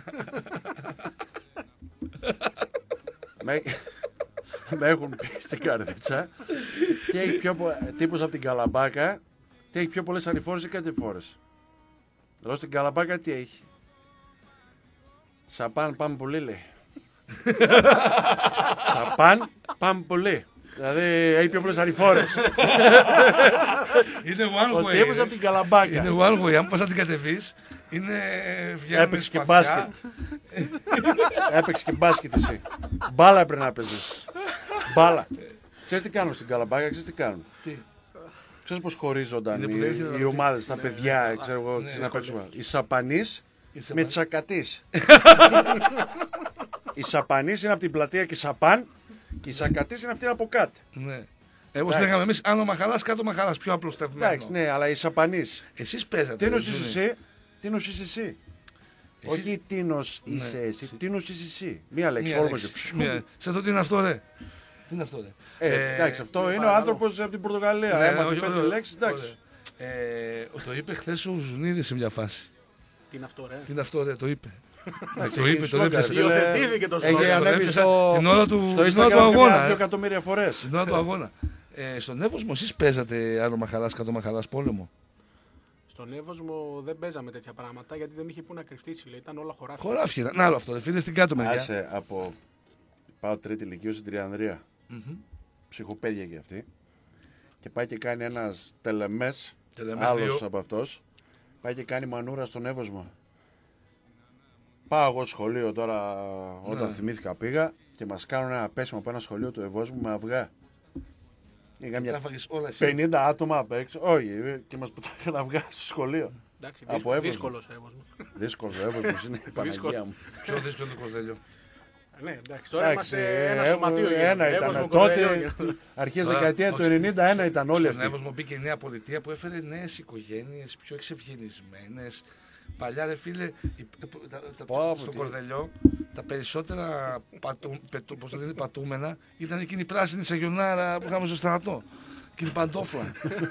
Με έχουν πει στην καρδίτσα τι έχει τύπος από την Καλαμπάκα, τι έχει πιο πολλές ανηφόρες ή κατηφόρες. Εδώ στην Καλαμπάκα τι έχει? Σαπάν πάμε πολύ, λέει. Σαπάν πάμε πολύ. Δηλαδή έχει πιο πολλές ανηφόρες. Είναι one way. Ο τύπος από την Καλαμπάκα. Είναι one way. Αν πας να την κατεβείς, είναι έπαιξε και μπάσκετ. Έπαιξε και μπάσκετ εσύ. Μπάλα έπρεπε να παίζεις. Μπάλα. Ξέρεις τι κάνουν στην Καλαμπάκα, ξέρεις τι κάνουν? Ξέρεις πως χωρίζονταν οι ομάδες, τα παιδιά, ξέρω εγώ, να παίξουμε. Οι Σαπανείς με τις Σακατείς. Οι Σαπανείς είναι από την πλατεία και Σαπάν και οι Σακατείς είναι αυτοί από κάτω. Ναι. Όπως λέγαμε εμείς, άνω Μαχαλάς, κάτω Μαχαλάς, πιο απλουστευμένο. Εντάξει, ναι, αλλά οι Σαπανείς. Εσείς παίζατε. Τίνος είσαι εσύ. Τίνος είσαι εσύ. Όχι τίνος είσαι εσύ. Τίνος είσαι εσύ. Μία λέξη. Σε αυτό τι είναι αυτό, ρε? Τι είναι αυτό, ρε? Εντάξει, αυτό είναι ο άνθρωπος από την Πορτογαλία. Έμαθε 5 λέξεις, εντάξει. Το είπε χθες ο Ζουνίδης σε μια φάση. Τι είναι αυτό, ρε. Τι είναι αυτό, ρε, το είπε. Το είπε, το έπιασε. Υιοθετήθηκε το Έχει σλόγγαν. ανέβει την ώρα του στο την ώρα του Instagram αγώνα. 2 εκατομμύρια φορές. Την ώρα του αγώνα. Στον Εύωσμο εσείς παίζατε άλλο μαχαλάς, κάτω μαχαλάς πόλεμο. Στον Εύωσμο δεν παίζαμε τέτοια πράγματα γιατί δεν είχε που να κρυφτήσει. Λέει. Ήταν όλα χωράφια. Χωράφια ήταν. Άλλο αυτό, ρε φίλε, στην κάτω μεριά. Άσε από. Πάω τρίτη ηλικίου στην Τριανδρία. Ψυχοπαίδια και αυτή. Και πάει και κάνει ένας τελεμές, άλλος από αυτός. Πάει και κάνει μανούρα στον Εύωσμο. Πάω εγώ σχολείο τώρα, όταν θυμήθηκα πήγα και μας κάνουν ένα πέσιμο από ένα σχολείο του Ευόσμου με αυγά. Είχα μια 50 άτομα απ' έξω. Όχι, και μας πετάγανε αυγά στο σχολείο. Εντάξει, Από δύσκολος ο Εύωσμος. Δύσκολο ο Εύωσμος είναι η Παναγία μου. Πιο δύσκολο το κορδέλιο. Ναι, εντάξει, τώρα είμαστε ένα σωματείο. Ένα ήταν τότε, αρχές δεκαετία του 91 ήταν όλοι αυτοί. Στον Εύωσμο μπήκε η νέα πολιτεία που έφερε νέες οικογένειες, πιο εξευγενισμένες. Παλιά, ρε φίλε, στο κορδελιό τα περισσότερα πατούμενα ήταν εκείνη η πράσινη σαγιονάρα που είχαμε στο στρατό. Εκείνη η παντόφλα.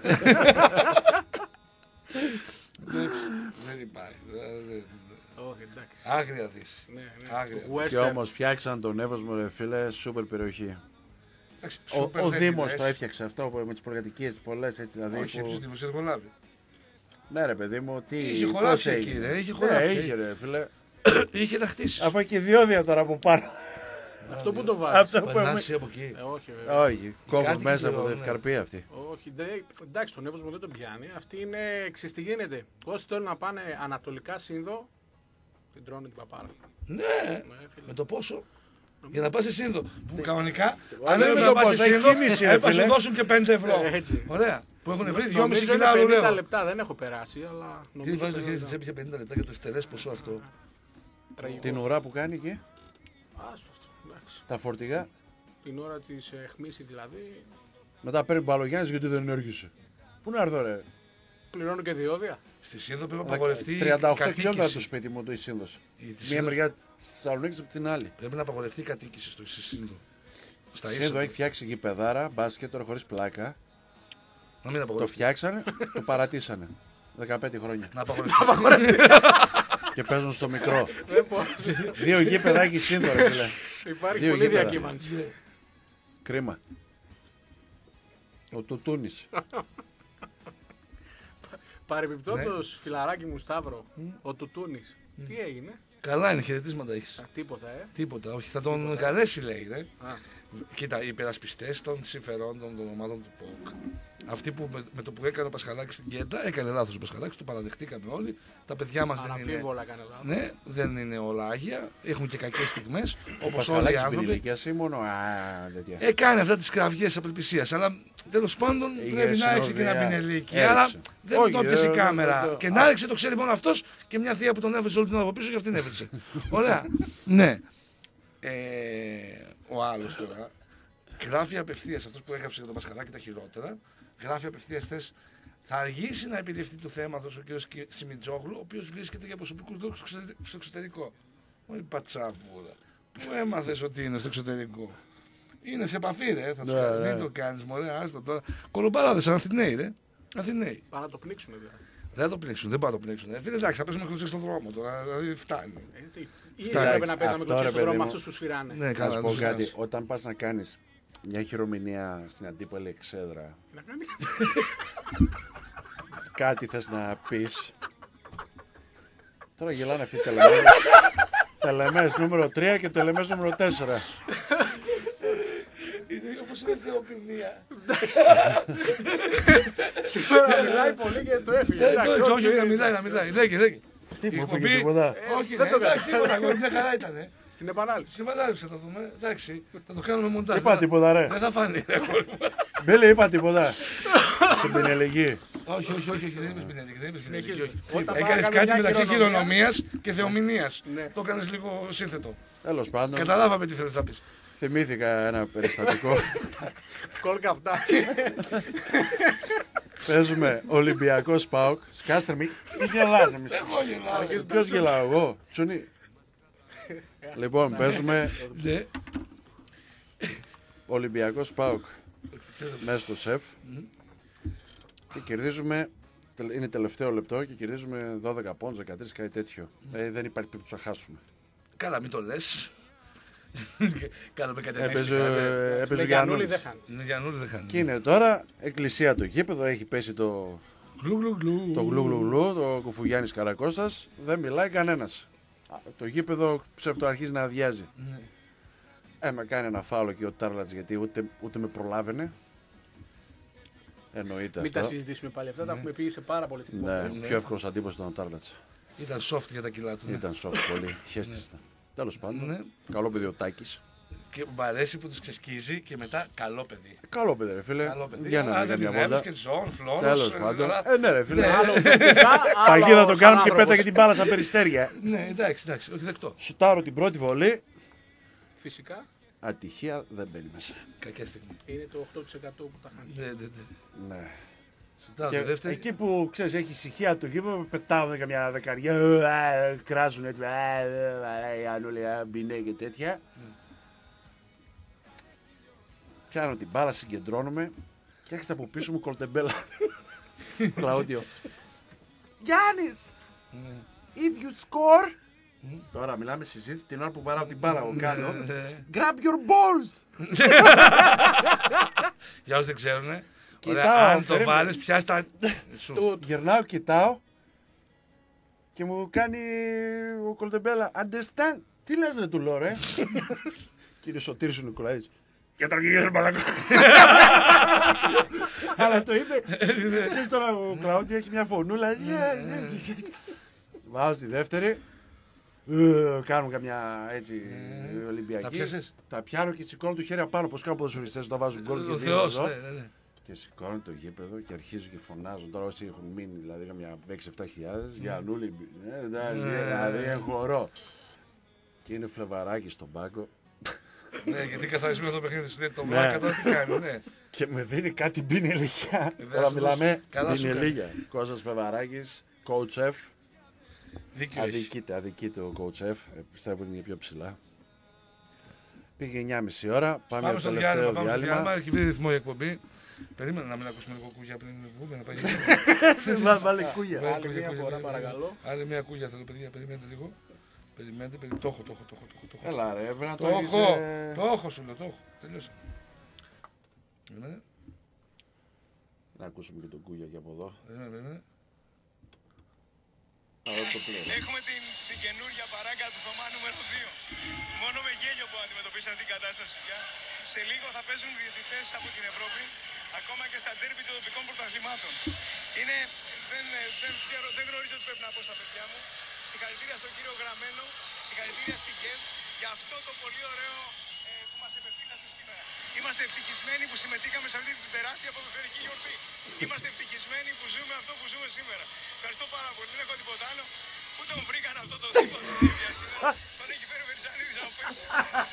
Δεν υπάρχει. Όχι, εντάξει. Άγρια δύση. Άγρια. Και όμως φτιάξαν τον Εύωσμο, ρε φίλε, σούπερ περιοχή. Ο Δήμος το έφτιαξε αυτό με τις προκατοικίες πολλές έτσι δηλαδή. Όχι, ποιος Δήμος, εργολάβη. Ναι ρε παιδί μου, τι... Είχε χωράφια εκεί ρε, είχε χωράφια. Είχε ρε φίλε. Είχε να χτίσει. Αφού έχει διόδια τώρα από πάνω. Αυτό που το βάζεις. Περνάς από εκεί. Όχι, βέβαια. Όχι, κόβω μέσα από τα ευκαρπία αυτή. Όχι, εντάξει, τον Εύωσμο δεν τον πιάνει. Αυτή είναι, ξέρεις τι γίνεται. Όσοι θέλουν να πάνε ανατολικά Σύνδο, την τρώνε την παπάρα. Ναι, με το πόσο. Για να πας σε Σύνδο. Που κανονικά, αν δεν δεν με να το πας σε πόσο, Σύνδο, εκκίνηση, ρε θα σου φίλε. δώσουν και 5 ευρώ. Έτσι. Ωραία. Που έχουν βρει 2,5 Νομίζω είναι κιλά 50 ρουλέο. λεπτά, δεν έχω περάσει, αλλά Τι νομίζω βάζει το ότι χέρι είναι στην τσέπη για 50 λεπτά για το ευθερές ποσό αυτό. τραγικό. Την ουρά που κάνει εκεί, Άστο αυτό, εντάξει. τα φορτηγά, Την ώρα της αιχμής δηλαδή, μετά παίρνει μπαλογιάννης γιατί δεν έργησε. Πού να έρθω ρε. πληρώνω και διόδια. Στη Σύνδο πρέπει να απαγορευτεί η 38 χιλιόμετρα κατοίκηση. το σπίτι μου το Ισύνδος. Τη Μία Σύνδο μεριά της Θεσσαλονίκης από την άλλη. πρέπει να απαγορευτεί η κατοίκηση στο Σύνδο. Στα Σύνδο ίσα. έχει φτιάξει γηπεδάρα, μπάσκετ τώρα χωρίς πλάκα. Να μην Το απαγορευτεί. φτιάξανε, το παρατήσανε. 15 χρόνια. Να απαγορευτεί. Και παίζουν στο μικρό. Δεν πω. 2 γήπεδα έχει Σύνδο ρε φίλε. Υπάρχει Δύο πολλή γήπεδα. διακύμανση. Κρίμα. Ο Τουτούνης. Παρεμπιπτόντως, φιλαράκι μου Σταύρο, ο Τουτούνης, τι έγινε, Καλά είναι, χαιρετίσματα έχεις. τίποτα, Τίποτα, όχι, θα τον καλέσει λέει. Ρε. Α. Κοίτα, οι υπερασπιστές των συμφερόντων των ομάδων του ΠΟΚ. Αυτοί που με το που έκανε ο Πασχαλάκης στην Κέντα, έκανε λάθος ο Πασχαλάκης, το παραδεχτήκαμε όλοι. Τα παιδιά μας δεν είναι. Αναμφίβολα έκανε λάθος. Ναι, δεν είναι όλα άγια. Έχουν και κακές στιγμές. Όπως όλοι οι Πασχαλάκης στην άνθρωποι. ηλικία ή μόνο. Τέτοια. Έκανε αυτά τις κραυγές απελπισίας. Αλλά τέλος πάντων Είχε πρέπει να έχει και συνοδεία. να πινελίκη. Έριξε. Αλλά δεν Όχι, το έπιασε η δεν κάμερα. το- Και να έριξε το ξέρει μόνο αυτός και μια θεία που τον έβρισε όλη την ώρα από πίσω και αυτήν έβρισε. Ωραία. Ναι. Ο άλλος τώρα γράφει απευθείας, αυτός που έγραψε για τον Πασχαλάκη τα χειρότερα, γράφει απευθείας θες. Θα αργήσει να επιληφθεί του θέματος ο κ. Σιμιτζόγλου, ο οποίος βρίσκεται για προσωπικούς λόγους στο εξωτερικό. Όχι πατσάβουρα. Πού έμαθες ότι είναι στο εξωτερικό. Είναι σε επαφή, ρε. Θα τους Ναι, κάνει. ναι. Μην το κάνεις, μωρέ, άστο τώρα. Κολομπαράδες, σαν Αθηναίοι, ρε. Αθηναίοι. Πάνε να το πνίξουμε δηλαδή. Δεν θα το πνίξουν, δεν πάνε να το πνίξουν. Φίλε, εντάξει, θα παίζουμε κλωτσές στον δρόμο τώρα. Δηλαδή φτάνει. Ή Φτάνει. έπρεπε να παίζαμε Αυτό, κλωτσές ρε, στον παιδί δρόμο μου. αυτούς που σφυράνε. Ναι, Να καλά. σου να πω τους κάτι. φτάσει. Όταν πας να κάνεις μια χειρομηνία στην αντίπαλη εξέδρα, Τι να κάνει. κάτι θες να πεις. Τώρα γελάνε αυτοί οι τελεμές. Τελεμές νούμερο 3 και τελεμές νούμερο 4. Είναι όπως είναι θεοπινία. Σήμερα μιλάει πολύ και το έφυγε. Εντάξει, Όχι, να μιλάει. Λέγε. Τι Η μου εκπομπή- φύγει τίποτα. Όχι, δεν ναι, το εντάξει, τίποτα. Εγώ μια χαρά ήταν. Στην επανάληψη. Στην επανάληψη θα το δούμε. Εντάξει, θα το κάνουμε μοντάζ. Είπα τίποτα ρε. Δεν θα φανεί. ρε. Μπέλε είπα τίποτα. Στην πινελική. Όχι, δεν είπες πινελική. Δεν είπες πινελική, όχι. Όταν Έκανες πάμε κάτι μια μεταξύ χειρονομία. χειρονομίας και θεομηνίας. Ναι. Το έκανες λίγο σύνθετο. Τέλος πάντων, Καταλάβαμε τι θέλεις να πεις. θυμήθηκα ένα περιστατικό. Κόλκα αυτά. Παίζουμε Ολυμπιακός ΠΑΟΚ. Σκάστε μη γελάς εμείς. Εγώ γελάω. Ποιος γελάω εγώ, Τσουνί. Λοιπόν, παίζουμε Ναι. Ολυμπιακός ΠΑΟΚ μέσα στο σεφ και κερδίζουμε Είναι τελευταίο λεπτό και κερδίζουμε 12 πόντους, 13, κάτι τέτοιο. Δεν υπάρχει περίπτωση να χάσουμε. Καλά, μην το λες. Κάνουμε Έπαιζε ο Με Γιαννούλη Γιαννούλης. δεν χάνει. Με Γιαννούλη δεν χάνει. Και είναι τώρα εκκλησία το γήπεδο, έχει πέσει το γλου, το Κουφουγιάννης Καρακώστας, δεν μιλάει κανένας. Το γήπεδο ψευτοαρχίζει να αδειάζει. Με κάνει ένα φάουλο και ο Τάρλατς γιατί ούτε με προλάβαινε. Εννοείται Μην αυτό. τα συζητήσουμε πάλι αυτά, τα έχουμε πει σε πάρα πολλές εκπομπές. Ναι, πιο εύκολος αντίπος ήταν ο Τάρλατς. Ήταν soft για τα κιλά του. Ναι. Ήταν soft πολύ, χέστηστα. Τέλος πάντων, Ναι. καλό παιδί ο Τάκης. Και μου αρέσει που τους ξεσκίζει και μετά καλό παιδί. Καλό παιδί ρε φίλε, Καλό παιδί. για να Αν δει δεν μια την βόλτα. έβρισκε, ζών, φλόρος. Τέλος πάντων. Ναι ρε φίλε. Άλλο τοπικά, άλλο Παγίδα το σαν κάνουμε και άνθρωπος. πέταγε την μπάλα σαν περιστέρια. Ναι, εντάξει, όχι δεκτό. Σουτάρω την πρώτη βολή. Φυσικά Ατυχία δεν μπαίνει μέσα. Κακιά στιγμή. είναι το 8% που τα χάνει. Ναι. Ναι. Σουτάω Και τη δεύτερη. εκεί που ξέρεις έχει ησυχία το γήπεδο, πετάω καμιά δεκαριά, κράζουν έτσι, οι Ανούλη, μπινέ και τέτοια. Πιάνω την μπάλα, συγκεντρώνομαι και έρχεται από πίσω μου Κολτεμπέλα. Κλαούντιο. Γιάννης, if you score. Τώρα μιλάμε συζήτηση την ώρα που βαράω την μπάλα, εγώ κάνω. Grab your balls. Για όσοι δεν ξέρουν, Κοιτάω, αν το περίμενε. βάλεις, πιάσει τα σου. Γυρνάω, κοιτάω και μου κάνει ο Κολτεμπέλα understand. Τι λες ρε του λέω ρε. Κύριε Σωτήρης ο Νικολαίδης. Και τον κύριε Μαλακό. Αλλά το είπε. Ξέρεις τώρα ο Κλαούντιο έχει μια φωνούλα. Βάζω τη δεύτερη. Κάνουν καμιά έτσι Τα Ολυμπιακή. πιάσες? Τα πιάνω και σηκώνω το χέρι απάνω. Πως κάνουν ποδοσφαιριστές όταν βάζουν γκολ και Ο δίνουν Θεός, εδώ. ναι. Και σηκώνω το γήπεδο και αρχίζω και φωνάζω. Τώρα όσοι έχουν μείνει, δηλαδή καμιά 6-7 χιλιάδες, για νουλί. Δηλαδή εγχωρώ. Και είναι Φλεβαράκι στον πάγκο. Ναι, γιατί καθαρίσουμε το παιχνίδι σου λέει το Ναι. βλάκα τώρα τι κάνει, ναι. Και με δίνει κάτι μπινελίγια. Δεν Τώρα σου μιλάμε δώσει. Καλά σου μπινελίγια. Κώστας Φλεβαράκης, coach F. Δίκιο έχει. Αδικείται ο coach F. Πιστεύω είναι πιο ψηλά. Πήγε 9,5 ώρα. Πάμε Πάμε στο στο τελευταίο διάλειμμα, διάλειμμα. έχει βρει ρυθμό η εκπομπή. Περίμενα να μην ακούσουμε λίγο κούγια πριν βγούμε να πάει. Βάλε κούγια. Άλλη μια φορά παρακαλώ. Άλλη μια κούγια θέλω παιδιά, περιμένετε λίγο. Περιμένετε, το έχω. Έλα ρε, πρέπει να Το το έχεις, έχω, το έχω σου λέω, το έχω. Τελείωσα. Περίμενε, Να ακούσουμε και τον κούγια και από εδώ. περίμενε. Έχουμε την καινούργια παράγκα του Θωμά νούμερο 2. Μόνο με γέλιο που αντιμετωπίσαν την κατάσταση πια. Σε λίγο θα παίζουν διαιτητές από την Ευρώπη, ακόμα και στα ντέρμπι των τοπικών πρωταθλημάτων. Είναι, δεν γνωρίζω τι πρέπει να πω στα παιδιά μου. Συγχαρητήρια στον κύριο Γραμμένο, συγχαρητήρια στην ΚΕΒ για αυτό το πολύ ωραίο που μας επευθύνασε σήμερα. Είμαστε ευτυχισμένοι που συμμετείχαμε σε αυτή την τεράστια ποδοσφαιρική γιορτή. Είμαστε ευτυχισμένοι που ζούμε αυτό που ζούμε σήμερα. Ευχαριστώ πάρα πολύ. Δεν έχω τίποτα άλλο. Πού τον βρήκαν αυτό το τύπο την ίδια σήμερα. Τον έχει φέρει ο Βερζανίδης να πέσει.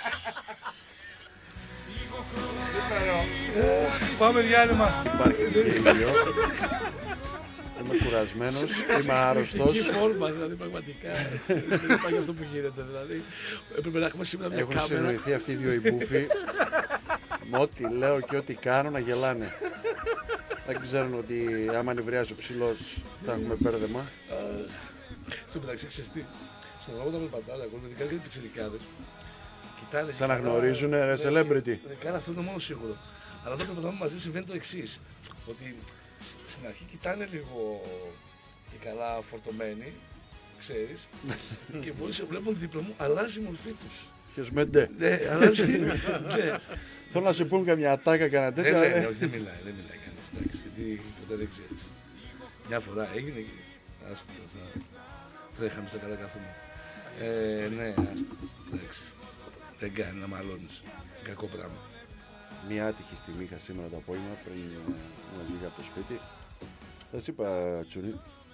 Πάμε διάλειμμα. Υπάρχει ήλιο. Είμαι κουρασμένος, είμαι άρρωστος. Εκεί φόρμα δηλαδή πραγματικά. Δεν υπάρχει αυτό που γίνεται δηλαδή. Έπρεπε να έχουμε σήμερα μια Έχουν κάμερα. συνοηθεί αυτοί οι δύο οι μπούφοι. Με ό,τι λέω και ό,τι κάνω να γελάνε. Δεν ξέρουν ότι άμα ανεβριάζει ο ψηλός θα έχουμε μπέρδεμα. Στο μεταξύ ξέρεις τι. Στον δρόμο τα περπατάνε ακόμα, ειδικά για τις πιτσιρικάδες. Κοιτάνε. Σαν να γνωρίζουν, ρε, celebrity. Κάνα αυτό είναι το μόνο σίγουρο. Αλλά όταν περπατάμε μαζί συμβαίνει το εξής. Ότι στην αρχή κοιτάνε λίγο και καλά φορτωμένοι, ξέρεις. Και μόλις σε βλέπουν δίπλα μου, αλλάζει η μορφή τους. Ποιος μέντε. Ναι, αλλάζει. Ναι. Θέλω να σε πούν καμιά ατάκα, κανένα Δεν τέτοια. λένε, όχι, δεν μιλάει κανείς, εντάξει, γιατί ποτέ δεν ξέρεις. Μια φορά έγινε και άστο, θα τρέχαμε στα καλά καθόλου. Ναι, άστο, εντάξει, δεν κάνει να μαλώνεις, κακό πράγμα. Μια άτυχη στιγμή είχα σήμερα το απόγευμα πριν μας βγήκα από το σπίτι. Θα σου είπα, Τσούνι,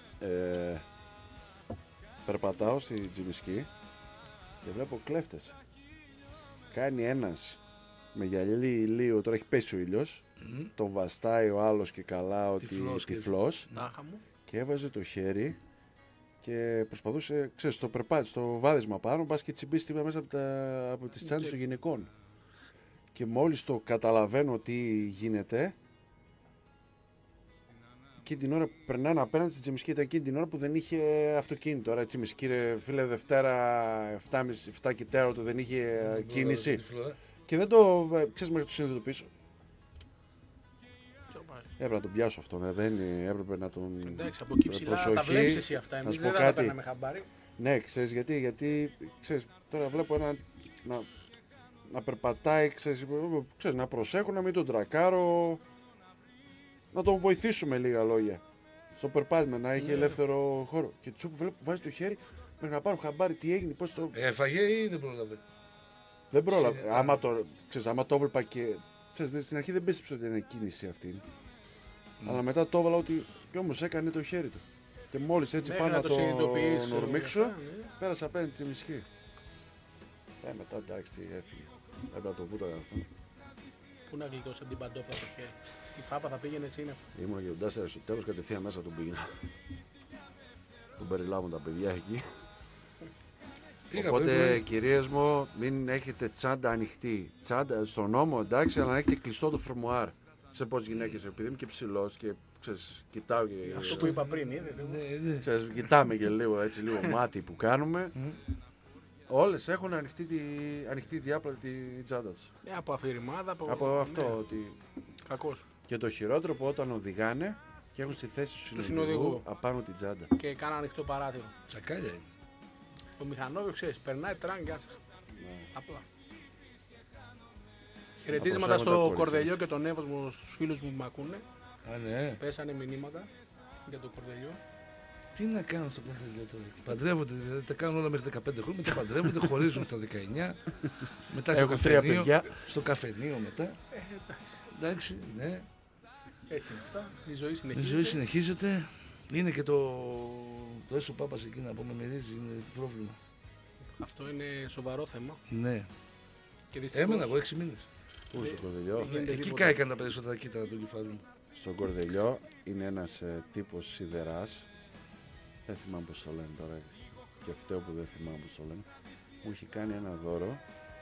περπατάω στη Τζιμισκή και βλέπω κλέφτες. Κάνει ένας με γυαλί ηλίου, τώρα έχει πέσει ο ήλιος, τον βαστάει ο άλλος και καλά ότι Τυφλός και τυφλός Τάχα μου. και έβαζε το χέρι και προσπαθούσε, ξέρεις, το περπάτη, στο βάδισμα πάνω, μπας και τσιμπήσει μέσα από τις τσάντες των γυναικών. Και μόλις το καταλαβαίνω τι γίνεται, εκείνη την ώρα περνάνε απέναντι στη Τσιμισκή, εκείνη την ώρα που δεν είχε αυτοκίνητο. Άρα Τσιμισκή, φίλε, Δευτέρα 7 και τέρατο δεν είχε κίνηση. Και δεν το ξέρεις μέχρι το συνειδητοποιήσω. Έπρεπε να τον πιάσω αυτό, δεν έπρεπε να τον. Εντάξει, από εκεί ψηλά τα βλέπεις εσύ αυτά. Εμείς δεν τα παίρναμε χαμπάρι. Ναι, ξέρεις γιατί ξέρεις, τώρα βλέπω ένα να περπατάει, ξέρεις, να προσέχω να μην τον τρακάρω, να τον βοηθήσουμε λίγα λόγια. Στο περπάτημα να έχει ελεύθερο χώρο. Και του βλέπω, βάζει το χέρι μέχρι να πάρω χαμπάρι τι έγινε, πώς το. Έφαγε ή δεν πρόλαβε? Δεν πρόλαβε. Άμα το έβλεπα και. Ξέρεις, στην αρχή δεν πίστεψε ότι είναι κίνηση αυτή. Αλλά μετά το έβαλα ότι. Και όμως έκανε το χέρι του. Και μόλις έτσι πάω να το ορμήξω, πέρασα απέναντι τη Τσιμισκή. Μετά εντάξει, έφυγε. Έπρεπε να το βούταγα αυτό. Πού να γλιτώσει από την παντόφλα το χέρι. Η φάπα θα πήγαινε έτσι είναι. Ήμουν και τον 4 στο τέλος, κατευθείαν μέσα τον πήγαινα. Τον περιλάβουν τα παιδιά εκεί. Οπότε κυρίες μου, μην έχετε τσάντα ανοιχτή. Τσάντα στον νόμο εντάξει, αλλά να έχετε κλειστό το φερμουάρ. Σε πόσες γυναίκες, επειδή είμαι και ψηλός και ξέρεις, κοιτάω και. Αυτό που είπα πριν, είδες. Κοιτάμε και λίγο έτσι, λίγο μάτι που κάνουμε. Όλες έχουν ανοιχτή διάπλατη τσάντα τους. Από αφηρημάδα, από αυτό ότι. Κακός. Και το χειρότερο που όταν οδηγάνε και έχουν στη θέση του συνοδηγού απάνω την τσάντα. Και κάνουν ανοιχτό παράθυρο. Τσακάλια είναι. Ο μηχανόδιο ξέρεις, περνάει τράγκια σας. Απλά. Χαιρετίσματα στο Κορδελιό και τον Εύωσμο στους φίλους μου που με ακούνε. Ναι. Πέσανε μηνύματα για το Κορδελιό. Τι να κάνουν στο Κορδελιό τώρα? Παντρεύονται, δηλαδή τα κάνουν όλα μέχρι 15 χρόνια, μετά παντρεύονται, χωρίζουν στα 19. Μετά έχουν 3 παιδιά. Στο καφενείο μετά. Εντάξει, ναι. Έτσι είναι αυτά. Η ζωή συνεχίζεται. Η ζωή συνεχίζεται. Είναι και το έσω πάπας εκεί να πούμε μυρίζει, είναι πρόβλημα. Αυτό είναι σοβαρό θέμα. Ναι. Και δυστυχώς... Έμενα εγώ 6 μήνες. Πού στο Κορδελιό? Εκεί κάηκαν τα περισσότερα κύτταρα του κεφάλου μου. Στον Κορδελιό είναι ένας τύπος σιδεράς. Δεν θυμάμαι πώς το λένε τώρα. Και φταίω που δεν θυμάμαι πώς το λένε. Μου έχει κάνει ένα δώρο.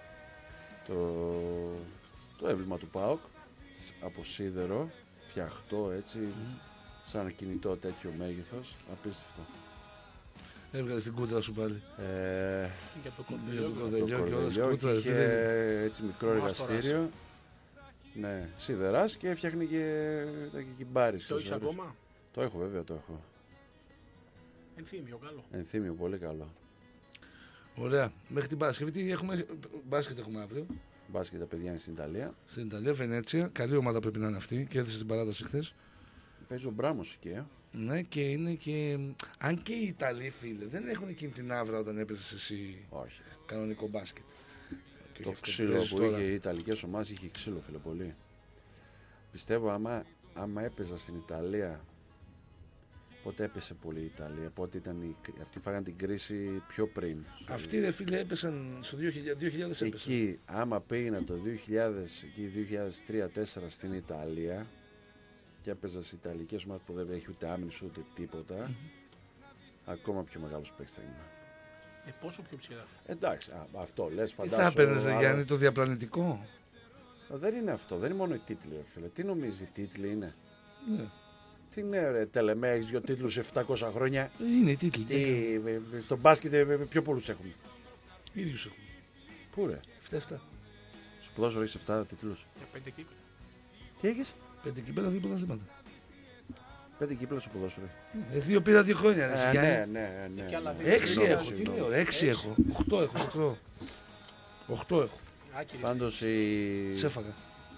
Το έμβλημα του ΠΑΟΚ. Από σίδερο. Φτιαχτό έτσι. Σαν κινητό τέτοιο μέγεθος. Απίστευτο. Έβγαλε την κούτρα σου πάλι. Για το Κορδελιό και είχε έτσι μικρό εργαστήριο. Ναι, σιδεράς και έφτιαχνε και τα κυμπάρις. Το έχεις ακόμα? Το έχω βέβαια, το έχω. Ενθύμιο, καλό. Ενθύμιο, πολύ καλό. Ωραία. Μέχρι την Παρασκευή έχουμε. Μπάσκετ έχουμε αύριο. Μπάσκετ τα παιδιά είναι στην Ιταλία. Στην Ιταλία, Βενέτσια. Καλή ομάδα πρέπει να είναι αυτή. Κέρδισε την παράταση χθες. Παίζει ο Μπράμος εκεί. Ναι, και είναι και. Αν και οι Ιταλοί, φίλε, δεν έχουν εκείνη την άβρα όταν έπαιζε εσύ. Όχι. Κανονικό μπάσκετ. Το ξύλο που είχε οι Ιταλικές ομάδες είχε ξύλο, φίλε, πολύ. Πιστεύω άμα έπαιζα στην Ιταλία. Πότε έπεσε πολύ η Ιταλία, πότε ήταν αυτοί φάγαν την κρίση πιο πριν. Αυτοί ρε φίλε έπεσαν στο 2000 έπεσαν. Εκεί, άμα πήγαινα το 2003-2004 στην Ιταλία και έπαιζα στις Ιταλικές ομάδες που δεν έχει ούτε άμυνες ούτε τίποτα, ακόμα πιο μεγάλος παίκτης θα ήμουν. Πόσο πιο ψηλά? Εντάξει, αυτό λες, Τι φαντάσου. θα έπαιρνες Γιάννη, το διαπλανητικό? Δεν είναι αυτό, δεν είναι μόνο οι τίτλοι, φίλε. Τι νομίζεις οι τίτλοι είναι? Ναι. Τι είναι ρε Τελεμέ, έχεις 2 τίτλους 700 χρόνια. Είναι οι τίτλοι. Στο μπάσκετ πιο πολλούς έχουμε. Ίδιους έχουμε. Πού ρε? 7. Στο ποδόσφαιρο έχεις 7 τίτλους. 5 κύπελα. Τι έχεις? 5 κύπελα, 2 πρωταθλήματα. 5 κύπελα στο ποδόσφαιρο. 2 πήρα 2 χρόνια. Ναι. Και άλλα 6 έχω. Τι λέω, 6 έχω. 8 έχω. 8 έχω. Πάντως Ξέφαγα.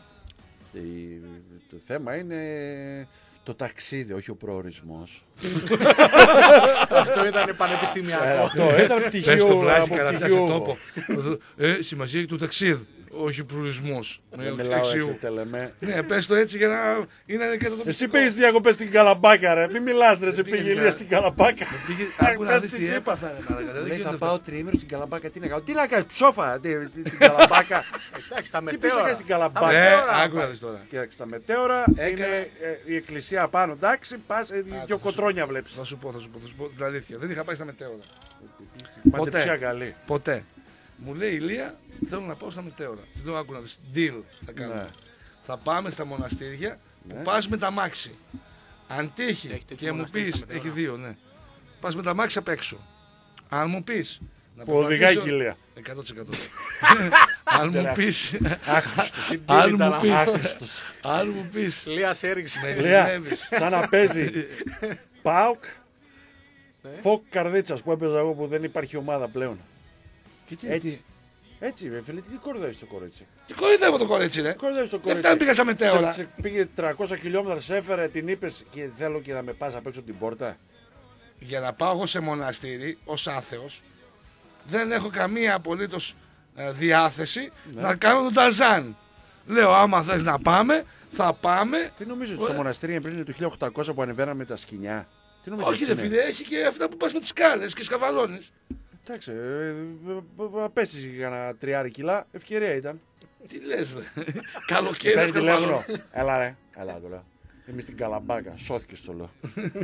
το θέμα είναι το ταξίδι, όχι ο προορισμός. Αυτό ήταν πανεπιστημιακό. Αυτό ήταν πτυχίο. Πες το βλάχη καταφτάσει τόπο. Σημασία έχει το ταξίδι. Όχι προορισμός. Δεν μιλάω έτσι Τελεμέ. Ναι, πες το έτσι για να είναι και το τοπικό. Εσύ πήγες διακοπές στην Καλαμπάκα ρε. Μην μιλάς ρε, σε πήγε Ηλία στην Καλαμπάκα. Άκου να δεις τι έπαθα. Λέει θα πάω τριήμερο στην Καλαμπάκα. Τι να κάνω? Τι να κάνεις ψόφα στην Καλαμπάκα? Εντάξει, τα Τι πεις να μετέωρα. κάνεις στην Καλαμπάκα? Άκου να δεις τώρα. Κοίταξε, τα μετέωρα είναι η εκκλησία πάνω. Εντάξει, πας δυο κοτρόνια βλέπεις. Θα σου πω την αλήθεια. Δεν είχα πάει στα μετέωρα. Παντεψία καλή. Ποτέ. Μου λέει η Ηλία, θέλω να πάω στα μετέωρα. Της λέω, άκου να δεις, deal θα κάνουμε. Ναι. Θα πάμε στα μοναστήρια που Ναι. πας με τα μάξι. Αν τύχει Έχει τέτοιο και μου μοναστήρι πεις, στα Μετεωρά. έχει 2, ναι. Πας με τα μάξια απ' έξω. Αν μου πεις. Που οδηγάει η περπατήσω- κοιλία. 100%. Αν μου πεις. Άχρηστος. Αν μου πεις. Λία σε έριξε. Με Λέα, ζηλεύεις. σαν να παίζει ΠΑΟΚ, ΦΟΚ Καρδίτσας που έπαιζα εγώ που δεν υπάρχει ομάδα πλέον. Και τι, Έτσι. Έτσι, ρε φίλε, τι κορδεύεις το κορίτσι. Τι κοροϊδεύω το κορίτσι, ρε. Κορδεύεις το Δεν κορίτσι. φτάνει πήγα στα μετέωρα. Πήγε 300 χιλιόμετρα, σε έφερε, την είπες και θέλω και να με πας απ' έξω την πόρτα. Για να πάω εγώ σε μοναστήρι ως άθεος, δεν έχω καμία απολύτως διάθεση να κάνω τον Ταζάν. Λέω, άμα θες να πάμε, θα πάμε. Τι νομίζω ότι στο μοναστήρι είναι πριν το 1800 που ανεβαίναμε τα σκοινιά. Τι νομίζω Όχι, ότι ρε είναι? φίλε, έχει και αυτά που πας με τις σκάλες και σκαβαλώνεις. Εντάξει, πέσεις για ένα 3 κιλά, ευκαιρία ήταν. Τι λες, ρε. Καλοκαίρι, Παίρνει τηλέφωνο. σκαβαλώνεις. Έλα ρε, έλα το λέω. Είμαι στην Καλαμπάκα, σώθηκες το λέω.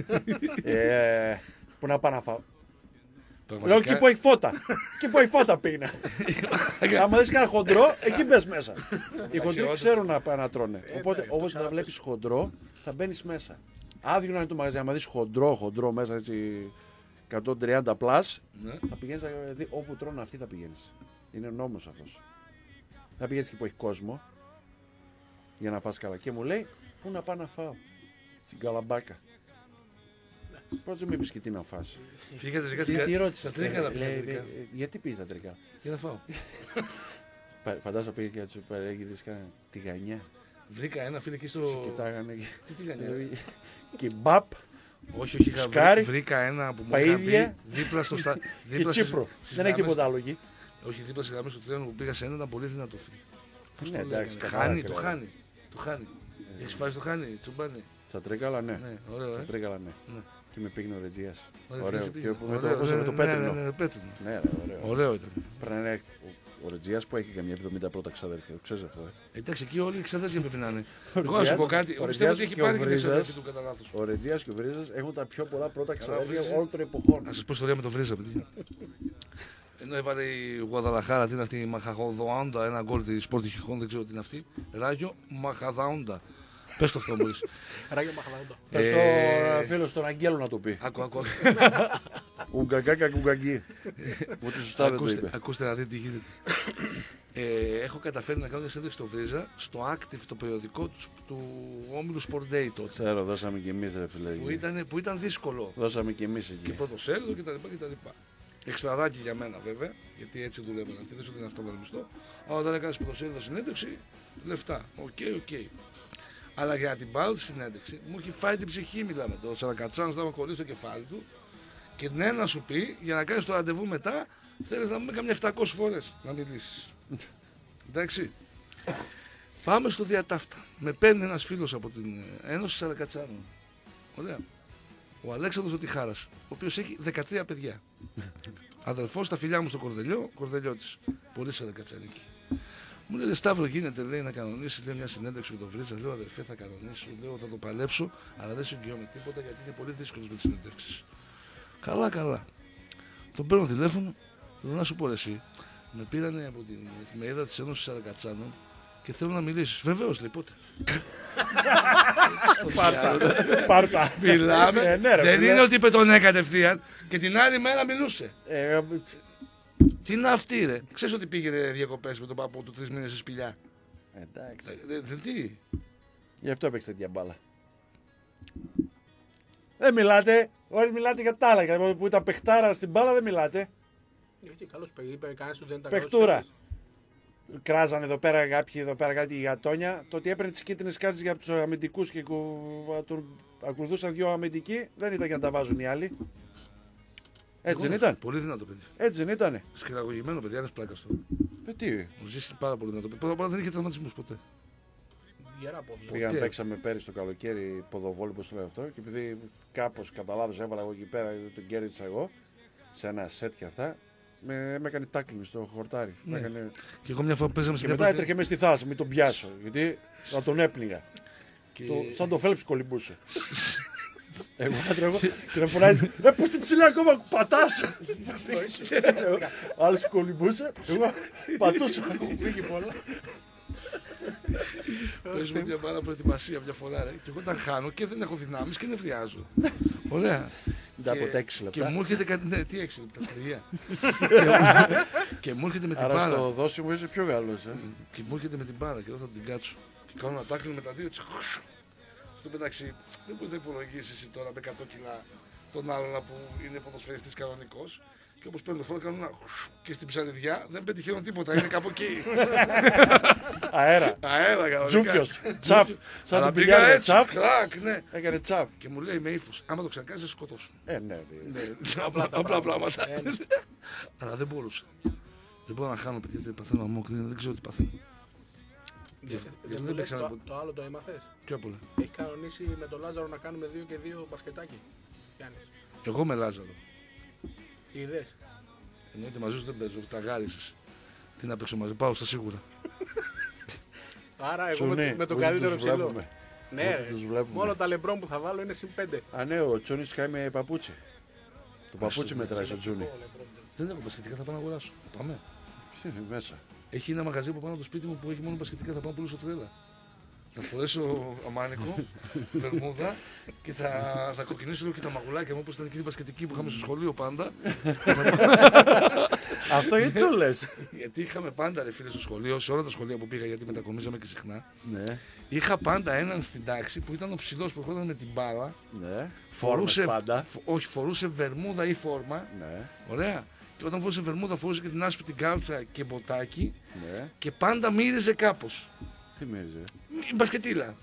Πού να πάω να φάω. Λέω εκεί που έχει φώτα. Εκεί που έχει φώτα πήγαινα. Άμα δεις κανένα χοντρό, εκεί μπες μέσα. Οι χοντροί ξέρουν να τρώνε. Οπότε όπως θα βλέπεις χοντρό, θα μπαίνεις μέσα. Άδειο να είναι το μαγαζί. Άμα δεις χοντρό μέσα έτσι 130 πλάς, Ναι. θα πηγαίνεις όπου τρώνε αυτοί θα πηγαίνεις. Είναι νόμος αυτός. Θα πηγαίνεις και που έχει κόσμο για να φας καλά. Και μου λέει, πού να πάω να φάω. Στην Καλαμπάκα. Πώς δεν μου είπες και τι να φας. Φύγε τα τρικά Τι ρώτησες. Τα τρικά τα Λέει, τρικά. γιατί πήγες τα τρικά. Για να φάω. Φαντάζομαι πήγες για τους παρέγγιδες κάνα τηγανιά. Βρήκα ένα φίλο εκεί Σε στο. κοιτάγανε. Τι τηγανιά, ρε. Κιμπάπ Όχι, όχι, Σκάρι, βρήκα ένα που μου παΐδια είχαν πει δίπλα στο στα. και δίπλα στις- Τσίπρο. στις Δεν έχει γραμμές- τίποτα άλλο εκεί. Όχι, δίπλα στι γραμμέ του τρένου που πήγα σε ένα ήταν πολύ δυνατό φίλο. Πώς Ναι, το εντάξει, λέγανε, καθαρά χάνει, και το λέω. χάνει. Το χάνει. Έχεις φάει το χάνει, τσουμπάνι. Τσατρίκαλα, ναι. Ναι, ωραίο, Τσατρίκαλα, ναι. Ναι. Και με πήγαινε ο Ρετζίας. Ωραίο, Ωραίο. φίλε, Και πήγαινε. με Ωραίο, το ναι, πέτρινο. ναι, πέτρινο. Ναι, ρε, ωραίο. Ωραίο ήταν. Πρέπει να είναι ο Ρετζίας που έχει καμιά 70 πρώτα ξαδέρφια. Το ξέρεις αυτό. Εντάξει, εκεί όλοι οι ξαδέρφια πρέπει να είναι. Ο Εγώ να σου πω Ρετζιάς- κάτι. ο Εγώ πιστεύω Ρετζιάς ότι έχει και ο πάρει και την Βρίζας- ξαδέρφη του κατά λάθος. Ο Ρετζίας και ο Βρίζας έχουν τα πιο πολλά πρώτα ξαδέρφια Βρίζα. όλων των εποχών. Να σας πω ιστορία με το Βρίζα, παιδιά. Ενώ έβαλε η Γουαδαλαχάρα, τι είναι αυτή η Μαχαδαόντα, ένα γκολ τη Σπόρτη Χιχών, δεν ξέρω τι είναι αυτή. Ράγιο Μαχαδαόντα. Πες το αυτό μπορείς. Ράγιο Μαχαλαούντα. Πες στο φίλο στον Αγγέλο να το πει. Άκου, άκου. Ουγκαγκάκα κουγκαγκί. Που τη σωστά δεν το είπε. Ακούστε να δείτε τι γίνεται. Έχω καταφέρει να κάνω μια συνέντευξη στο Βρίζα, στο Active, το περιοδικό του όμιλου Sport Day τότε. Ξέρω, δώσαμε κι εμείς ρε φίλε. Που ήταν δύσκολο. Δώσαμε κι εμείς Και εκεί. πρωτοσέλιδο κτλ. Εξτραδάκι για μένα βέβαια, γιατί έτσι δουλεύω. Αυτή δεν σου δίνει αυτό το μισθό. Αλλά όταν έκανε πρωτοσέλιδο συνέντευξη, λεφτά. Οκ. Αλλά για να την πάρω τη συνέντευξη, μου έχει φάει την ψυχή, μιλάμε. Το Σαρακατσάνο θα με κολλήσει το κεφάλι του. Και ναι, να σου πει, για να κάνει το ραντεβού μετά, θέλει να πούμε καμιά 700 φορές να μιλήσει. Εντάξει. Πάμε στο διατάφτα. Με παίρνει ένας φίλος από την Ένωση Σαρακατσάνων. Ωραία. Ο Αλέξανδρος Δοτιχάρας, ο οποίος έχει 13 παιδιά. Αδελφός, τα φιλιά μου στο Κορδελιώτης. Πολύ Σαρακατσανίκη. Μου λέει, Σταύρο, γίνεται, λέει, να κανονίσεις μια συνέντευξη με τον Βρίζα. Λέω, αδερφέ, θα κανονίσω. Λέω, θα το παλέψω, αλλά δεν συγκυόμαι τίποτα γιατί είναι πολύ δύσκολο με τις συνέντευξεις. Καλά. Τον παίρνω τηλέφωνο, του λέω να σου πω εσύ. Με πήρανε από την εφημερίδα της Ένωσης Σαρακατσάνων και θέλω να μιλήσεις. Βεβαίως, λέει, πότε. Πάρτα. Μιλάμε. Ναι, ρε, Δεν φίλε. είναι ότι είπε τον ναι κατευθείαν και την άλλη μέρα μιλούσε. Τι είναι αυτή, ρε. Ξέρεις ότι πήγαινε διακοπές με τον παππού του 3 μήνες στη σπηλιά. Εντάξει. Τι. Γι' αυτό έπαιξε τέτοια μπάλα. Δεν μιλάτε. Όλοι μιλάτε για τα άλλα. Που ήταν παιχτάρα στην μπάλα δεν μιλάτε. Γιατί καλώς είπε, κανένας του δεν ήταν Παιχτούρα. καλός. Κράζανε εδώ πέρα κάποιοι εδώ πέρα κάτι γατόνια. Το ότι έπαιρνε τις κίτρινες κάρτες για τους αμυντικούς και τον ακολουθούσαν δύο αμυντικοί δεν ήταν για να τα βάζουν οι άλλοι. Έτσι δεν ήταν. Πολύ δυνατό παιδί. Έτσι δεν ήτανε. Σκυραγωγημένο παιδί, άλλες πλάκα στο. Τι. Ο Ζήσης πάρα πολύ δυνατό παιδί. Πρώτα απ' όλα δεν είχε τραυματισμούς ποτέ. Γερά πόδια. Πήγαμε, παίξαμε πέρυσι το καλοκαίρι ποδοβόλι, πώς το λέω αυτό. Και επειδή κάπως κατά λάθος έβαλα εγώ εκεί πέρα, τον κέρδισα εγώ σε ένα σετ και αυτά, με έκανε τάκλινγκ στο χορτάρι. Ναι. Με έκανε... Και εγώ μια φορά παίζαμε Και στην μετά έτρεχε μέσα στη θάλασσα, μην τον πιάσω. Γιατί θα τον έπληγα. Και... Σαν το Φέλψ κολυμπούσε. Εγώ έτρεχα και να φωνάζει, πώς την ψηλά ακόμα πατάς. Ο άλλος κολυμπούσε, εγώ πατούσα. Παίζουμε μια μπάλα προετοιμασία μια φορά. Ρε. Και εγώ όταν χάνω και δεν έχω δυνάμεις και νευριάζω. Ωραία. Από τα 6 λεπτά. Και μου έρχεται κάτι. Ναι, τι 6 λεπτά, 3. Και μου έρχεται με την Άρα μπάλα. στο δόσιμο είσαι πιο Γάλλος. Και μου έρχεται με την μπάλα και εδώ θα την κάτσω. Και κάνω ένα τάκλινο με τα δύο. Στο μεταξύ, δεν μπορεί να υπολογίσει εσύ τώρα με 100 κιλά τον άλλον που είναι ποδοσφαιριστής κανονικός. Και όπως παίρνω το φόρο, κάνω ένα και στην ψαλιδιά δεν πετυχαίνω τίποτα. Είναι κάπου εκεί. Αέρα. Αέρα, κανονικά. Τζούφιος. Τσαφ. Σαν Αλλά την πήγα πηγαίνει. έτσι, Τσαφ. κρακ, ναι. Έκανε τσαφ. Και μου λέει με ύφος, άμα το ξανακάνεις θα σε σκοτώσουν. Ναι. Απλά πράγματα. Αλλά δεν μπορούσα. Δεν μπορώ να χάνω, παιδιά, γιατί παθαίνω αμόκρινο, δεν ξέρω τι παθαίνω. Δεν παίξαμε το άλλο το έμαθες. Πιο πολλά. Έχει κανονίσει με τον Λάζαρο να κάνουμε 2 και 2 μπασκετάκι. Γιάννης. Εγώ με Λάζαρο. Είδες. Εννοείται μαζί σου δεν παίζω, τα γάρισες. Τι να παίξω μαζί, πάω στα σίγουρα. Άρα εγώ Τσουνί, με τον ούτε καλύτερο τους ψηλό. βλέπουμε. Ναι, Ούτε ρε. τους βλέπουμε. Μόνο τα λεμπρόν που θα βάλω είναι συν 5. Α, ναι, ο Τσούνης σκάει με παπούτσι. Το παπούτσι το μετράει στο Τσούνι. Δεν έχω μπασκετικά, θα πάω να αγοράσω. Θα πάμε. Είναι μέσα. Έχει ένα μαγαζί από πάνω από το σπίτι μου που έχει μόνο μπασκετικά, θα πάω πολύ στο τρέλα. Θα φορέσω αμάνικο, βερμούδα και θα κοκκινήσω λίγο και τα μαγουλάκια μου όπως ήταν εκείνη η μπασκετική που είχαμε στο σχολείο πάντα. Αυτό γιατί το λες. Γιατί είχαμε πάντα, ρε φίλε, στο σχολείο, σε όλα τα σχολεία που πήγα, γιατί μετακομίζαμε και συχνά. Ναι, Είχα πάντα έναν στην τάξη που ήταν ο ψηλός που ερχόταν με την μπάλα. ναι. Φορούσε, πάντα. όχι, φορούσε βερμούδα ή φόρμα. Ναι, Ωραία. Και όταν φορούσε βερμούδα, φορούσε και την άσπρη την κάλτσα και μποτάκι. ναι. Και πάντα μύριζε κάπως. Τι μύριζε. Μπασκετίλα.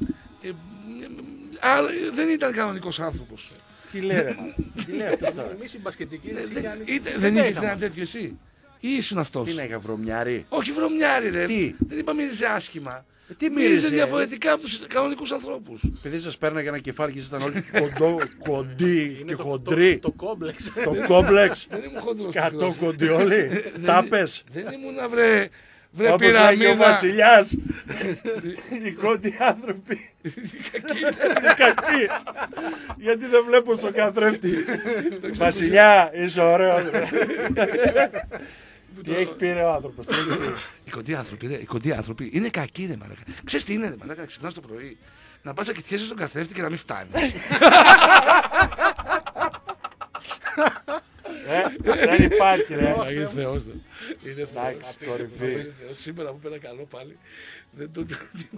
Δεν ήταν κανονικός άνθρωπος. Τι λέει ρε μάλλον. Τι λέει αυτός τώρα. Εμείς οι μπασκετικοί Δεν είχες ένα τέτοιο εσύ. Ή ήσουν αυτός. Τι να είχα βρωμιάρι. Όχι βρωμιάρι ρε. Τι? Δεν είπα μύριζε άσχημα. Τι Μύριζε μύριζε. διαφορετικά από τους κανονικούς ανθρώπους. Επειδή σας πέρναγε ένα κεφάλι και ήσασταν όλοι κοντοί και το χοντροί. Το κόμπλεξ. Το κόμπλεξ. Δεν ήμουν χοντρός. 100 κοντοί όλοι. Τάπες. Δεν ήμουν βρε Όπως λέγει ο πυραμίδα. Βασιλιάς. Οι κόντοι άνθρωποι είναι κακοί. Γιατί δεν βλέπω στον καθρέφτη. Βασιλιά, είσαι ωραίος. Τι έχει πει ρε ο άνθρωπος. τι έχει πει. Οι κοντοί άνθρωποι, ρε, οι κοντοί άνθρωποι είναι κακοί, ρε μαλάκα. Ξέρεις τι είναι, ρε μαλάκα, ξυπνάς το πρωί, να πας να κοιτιέσαι στον καθρέφτη και να μην φτάνει. Δεν υπάρχει ρε. Είναι Θεός. Είναι Εντάξει, Θεός. κορυφή. Σήμερα που πέρα καλό πάλι. Δεν το.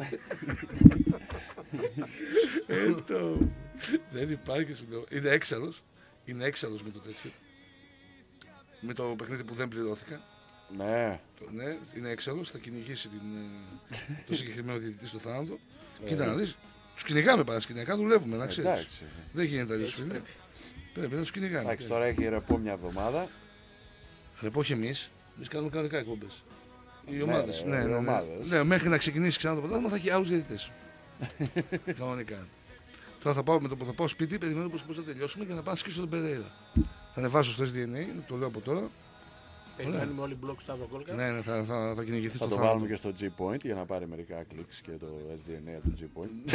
Δεν υπάρχει, σου λέω. Είναι έξαλλος. Είναι έξαλλος με το τέτοιο. Με το παιχνίδι που δεν πληρώθηκα. Ναι. Ναι, είναι έξαλλος, θα κυνηγήσει το συγκεκριμένο διαιτητή στο θάνατο. Κοίτα να δεις, τους κυνηγάμε παρασκηνιακά, δουλεύουμε, να ξέρεις. Εντάξει. Δεν γίνεται αλλιώς, φίλε. Πρέπει να τους κυνηγάμε. Εντάξει, τώρα έχει ρεπό μια εβδομάδα. Ρεπό όχι εμείς κάνουμε κανονικά εκπομπές. Οι Ναι, ομάδες. ρε, οι ομάδες. Ναι, μέχρι να ξεκινήσει ξανά το πρωτάθλημα θα έχει άλλους διαιτητές. Κανονικά. Τώρα θα πάω με το που θα πάω σπίτι, περιμένω πώς θα τελειώσουμε και να πάω να σκίσω τον Περέιρα. Θα ανεβάσω στο SDNA, το λέω από τώρα. Περιμένουμε όλοι μπλοκ Σταύρο Κόλκα. Ναι, θα κυνηγηθεί Θα στο το θάνατο. βάλουμε και στο G-Point για να πάρει μερικά κλικς και το SDNA του G-Point.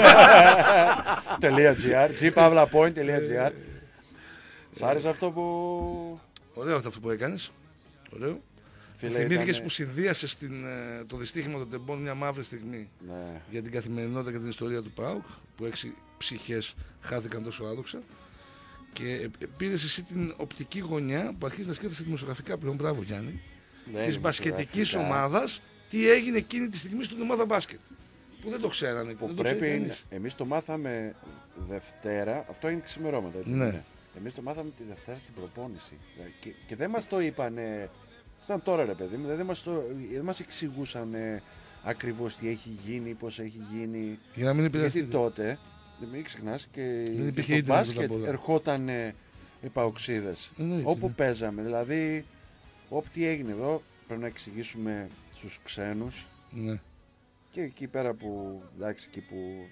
.gr. Σ' άρεσε αυτό που... Ωραίο αυτό που έκανες. Ωραίο. Φίλε, Θυμήθηκες ήτανε- που συνδύασες το δυστύχημα των τεμπών μια μαύρη στιγμή Ναι. για την καθημερινότητα και την ιστορία του ΠΑΟΚ, που 6 ψυχές χάθηκαν τόσο άδοξα. Και πήρες εσύ την οπτική γωνιά που αρχίζει να σκέφτεσαι δημοσιογραφικά πλέον. Μπράβο Γιάννη. Δεν Της είναι μπασκετικής δημοσιογραφικά. ομάδας, τι έγινε εκείνη τη στιγμή στην ομάδα μπάσκετ. Που δεν το ξέρανε. Που δεν το ξέρει πρέπει, κανείς. εμείς το μάθαμε Δευτέρα, αυτό είναι ξημερώματα έτσι. Ναι. δεν είναι? Εμείς το μάθαμε τη Δευτέρα στην προπόνηση. Και δεν μας το είπανε, σαν τώρα ρε παιδί μου, δεν μας εξηγούσαν ακριβώς τι έχει γίνει, πώς έχει γίνει. Για να μην Γιατί επηρεαστείτε. τότε, μην ξεχνάς, και υπήρχε στο ίντερνετ μπάσκετ τότε απ' όλα. ερχόταν οι παοξίδες. Εννοείται, Όπου ναι. παίζαμε, δηλαδή, όπου τι έγινε εδώ, πρέπει να εξηγήσουμε στους ξένους. Ναι. Και εκεί πέρα που, εντάξει, εκεί που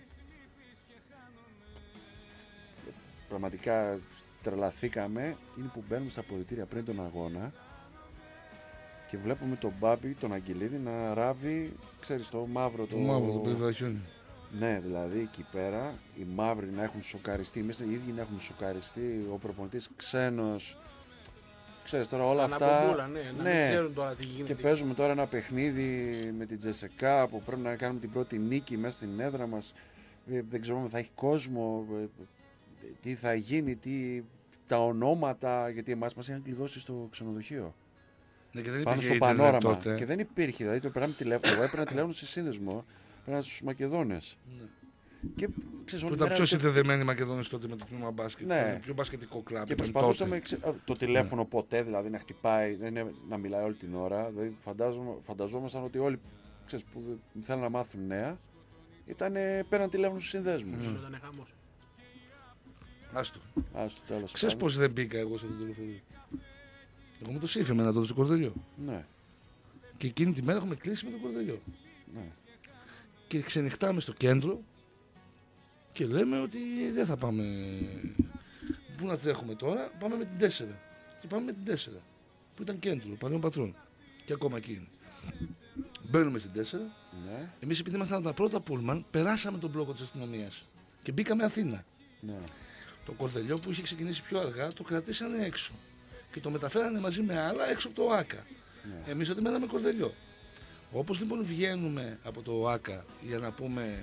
πραγματικά τρελαθήκαμε, είναι που μπαίνουμε στα αποδυτήρια πριν τον αγώνα και βλέπουμε τον Μπάμπη, τον Αγγελίδη, να ράβει, ξέρεις, το μαύρο. Το μαύρο, το περιβραχιόνι. Ναι, δηλαδή εκεί πέρα οι μαύροι να έχουν σοκαριστεί, εμείς οι ίδιοι να έχουμε σοκαριστεί, ο προπονητής ξένος, Ξέρεις τώρα όλα αυτά. Αναπομπούλα, ναι, να μην ξέρουν τώρα τι γίνεται. Και παίζουμε τώρα ένα παιχνίδι με την Τζεσεκά που πρέπει να κάνουμε την πρώτη νίκη μέσα στην έδρα μας. Δεν ξέρουμε αν θα έχει κόσμο, τι θα γίνει, τα ονόματα, γιατί εμάς μας είχαν κλειδώσει στο ξενοδοχείο. Ναι, και δεν Πάνω στο πανόραμα. Τότε. Και δεν υπήρχε, δηλαδή το πέραμε τηλέφωνο. Εγώ έπαιρνα τηλέφωνο σε σύνδεσμο, πέραμε στους Μακεδόνες. Ναι. Και ξέρεις, που ήταν πιο συνδεδεμένοι οι Μακεδόνες τότε με το τμήμα μπάσκετ. Ναι. Πιο μπασκετικό κλαμπ. Και προσπαθούσαμε το τηλέφωνο ποτέ δηλαδή να χτυπάει, να μιλάει όλη την ώρα. Δηλαδή φανταζόμασταν ότι όλοι ξέρεις, που θέλουν να μάθουν νέα πέραν τηλέφωνο στους συνδέσμους. Ήταν χαμός. Άστο. Τέλος. Ξέρεις πώς δεν μπήκα εγώ σε αυτό το λεωφορείο? Εγώ με το σύφη εμένα τότε στο Κορδελιό. Ναι. Και εκείνη τη μέρα έχουμε κλείσει με το Κορδελιό. Ναι. Και ξενυχτάμε στο κέντρο και λέμε ότι δεν θα πάμε. Πού να τρέχουμε τώρα, πάμε με την 4. Και πάμε με την 4. Που ήταν κέντρο, παλαιών πατρών. Και ακόμα εκεί είναι. Μπαίνουμε στην 4. Ναι. Εμείς επειδή ήμασταν τα πρώτα πούλμαν, περάσαμε τον μπλόκο της αστυνομίας. Και μπήκαμε Αθήνα. Ναι. Το Κορδελιό που είχε ξεκινήσει πιο αργά το κρατήσανε έξω. Και το μεταφέρανε μαζί με άλλα έξω από το ΆΚΑ. Ναι. Εμείς ότι μέναμε Κορδελιό. Όπως λοιπόν βγαίνουμε από το ΆΚΑ για να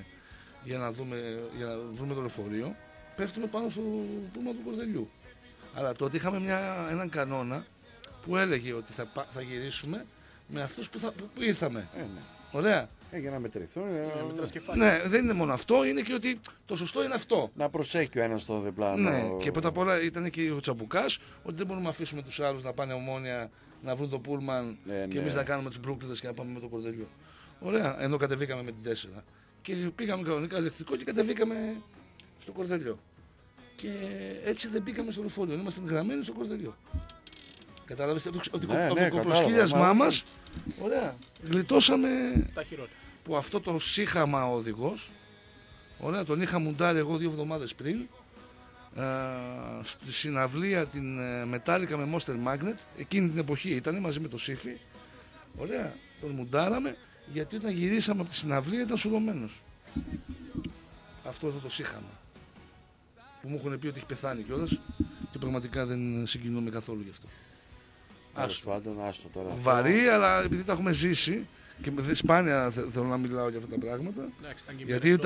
βρούμε το λεωφορείο, πέφτουμε πάνω στο πούλμα του Κορδελιού. Αλλά τότε είχαμε έναν κανόνα που έλεγε ότι θα γυρίσουμε με αυτούς που ήρθαμε. Ναι. Ωραία. Για να μετρηθούν. Ναι, δεν είναι μόνο αυτό, είναι και ότι το σωστό είναι αυτό. Να προσέχει και ο ένας το διπλάνο. Ναι, και πρώτα απ' όλα ήταν και ο Τσαμπουκάς, ότι δεν μπορούμε να αφήσουμε τους άλλους να πάνε Ομόνια, να βρουν το πούλμαν και εμείς να κάνουμε τους μπρούκλιδες και να πάμε με το Κορδελιό. Ωραία, ενώ κατεβήκαμε με την 4. Και πήγαμε κανονικά ηλεκτρικό και κατεβήκαμε στο Κορδελιό. Και έτσι δεν μπήκαμε στο λεωφορείο, ήμασταν γραμμένοι στο Κορδελιό. Κατάλαβες ότι από το προσχίλιασμά μας, ωραία, γλιτώσαμε τα χειρότερα. Που αυτό το σύχαμα ο οδηγός, ωραία, τον είχα μουντάρει εγώ 2 εβδομάδες πριν, στη συναυλία την Metallica με Monster Magnet, εκείνη την εποχή ήταν μαζί με το Σύφη, ωραία, τον μουντάραμε γιατί όταν γυρίσαμε από τη συναυλία ήταν σουδωμένος. Αυτό εδώ το σύχαμα. Που μου έχουν πει ότι έχει πεθάνει κιόλας και πραγματικά δεν συγκινούμε καθόλου γι' αυτό. Άστο τώρα. Βαρύ, αλλά επειδή τα έχουμε ζήσει και σπάνια θέλω να μιλάω για αυτά τα πράγματα. Γιατί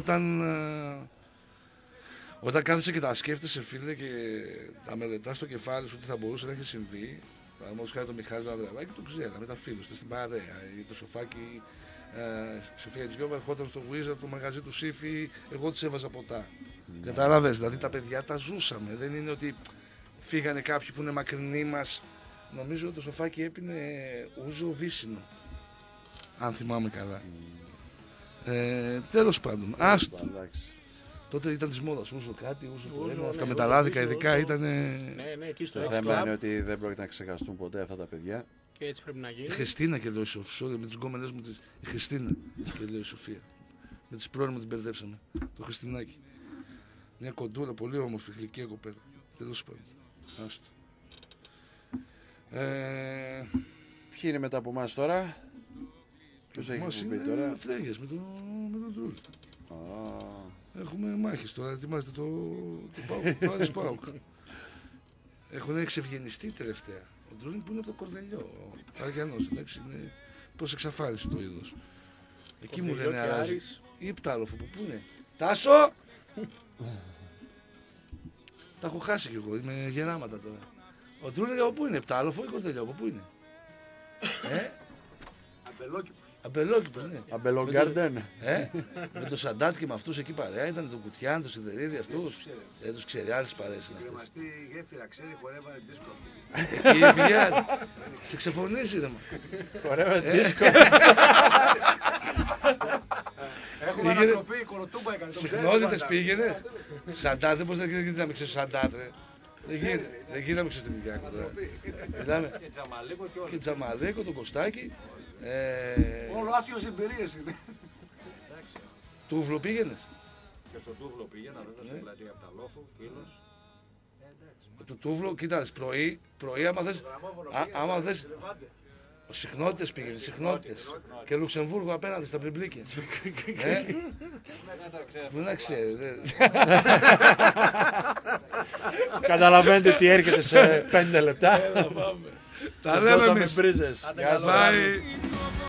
όταν κάθεσαι και τα σκέφτεσαι, φίλε, και τα μελετάς στο κεφάλι σου τι θα μπορούσε να έχει συμβεί. Παραδείγματος χάρη το Μιχάλη το Ανδρεαδάκη, το ξέραμε, ήταν φίλος, ήταν στην παρέα. Το Σοφάκι, η Σοφία Τζιόβα ερχόταν στο Wizard, το μαγαζί του Σύφη, εγώ της έβαζα ποτά. Κατάλαβες, δηλαδή τα παιδιά τα ζούσαμε. Δεν είναι ότι φύγανε κάποιοι που είναι μακρινοί μας. Νομίζω ότι το Σοφάκι έπινε ούζο βύσσινο, αν θυμάμαι καλά. Τέλος πάντων, άστο. Τότε ήταν της μόδας, ούζο κάτι, ούζο στα μεταλλάδικα ειδικά ήταν. Ναι, εκεί στο το θέμα είναι ότι δεν πρόκειται να ξεχαστούν ποτέ αυτά τα παιδιά. Και έτσι πρέπει να γίνει. Η Χριστίνα και λέει η Σοφία, με τις γκόμενες μου, η Χριστίνα και λέει η Σοφία. Με τις πρώην μου την μπερδέψαμε, το Χριστινάκι. Μια κοντούρα, πολύ όμορφη, γλυκιά κοπέλα. Τέλος πάντων, άστο. Ποιοι είναι μετά από εμάς τώρα? Ποιος έχει πει τώρα? Τρέγες με τον Τρούλ. Έχουμε μάχες τώρα, ετοιμάζεται το Άρης ΠΑΟΚ. Έχουν εξευγενιστεί τελευταία. Ο Τρούλ που είναι από το Κορδελιό, ο Αργιανός, εντάξει, είναι προς εξαφάνιση το είδος. Εκεί μου λένε αράζει. Ή Πτάλοφο, πού είναι? Τάσο! Τα έχω χάσει κι εγώ, είμαι γεράματα τώρα. Ο Τρούλ από πού είναι, Πτάλοφο ή Κορδελιό, από πού είναι? Αμπελόκηπος, ναι. Αμπελογκάρντεν. Με το Σαντάτ και με αυτούς εκεί παρέα ήταν, τον Κουτιάν, τον Σιδερίδη, αυτούς. Δεν τους ξέρει, άλλες παρέες είναι αυτές. Κρεμαστή γέφυρα, ξέρει, χορεύανε δίσκο αυτή. Εκεί πηγαίνει. Σε ξεφωνήσει, ρε μα. Χορεύανε δίσκο. Έχουμε ανατροπή, κολοτούμπα έκανε. Συχνότητες πήγαινες. Σαντάτ, δεν μπορείς να μην ξέρεις Σαντάτ, ρε. Δεν γίνεται να μην ξέρεις την Κυριακό τώρα. Και Τζαμαλέκο, τον Κωστάκη. Όλο άσχημες εμπειρίες είναι. Τούβλο πήγαινες? Και στο Τούβλο πήγαινα, βέβαια, στην πλατεία από τα Λόφου, φίλος. Το Τούβλο, κοίτας, πρωί άμα θες, συχνότητες πήγαινες, συχνότητες. Και Λουξεμβούργο απέναντι στα πλημπλίκια. Δεν να ξέρει. Καταλαβαίνετε τι έρχεται σε 5 λεπτά. Τα λέμε εμείς. Μπρίζες. Bye.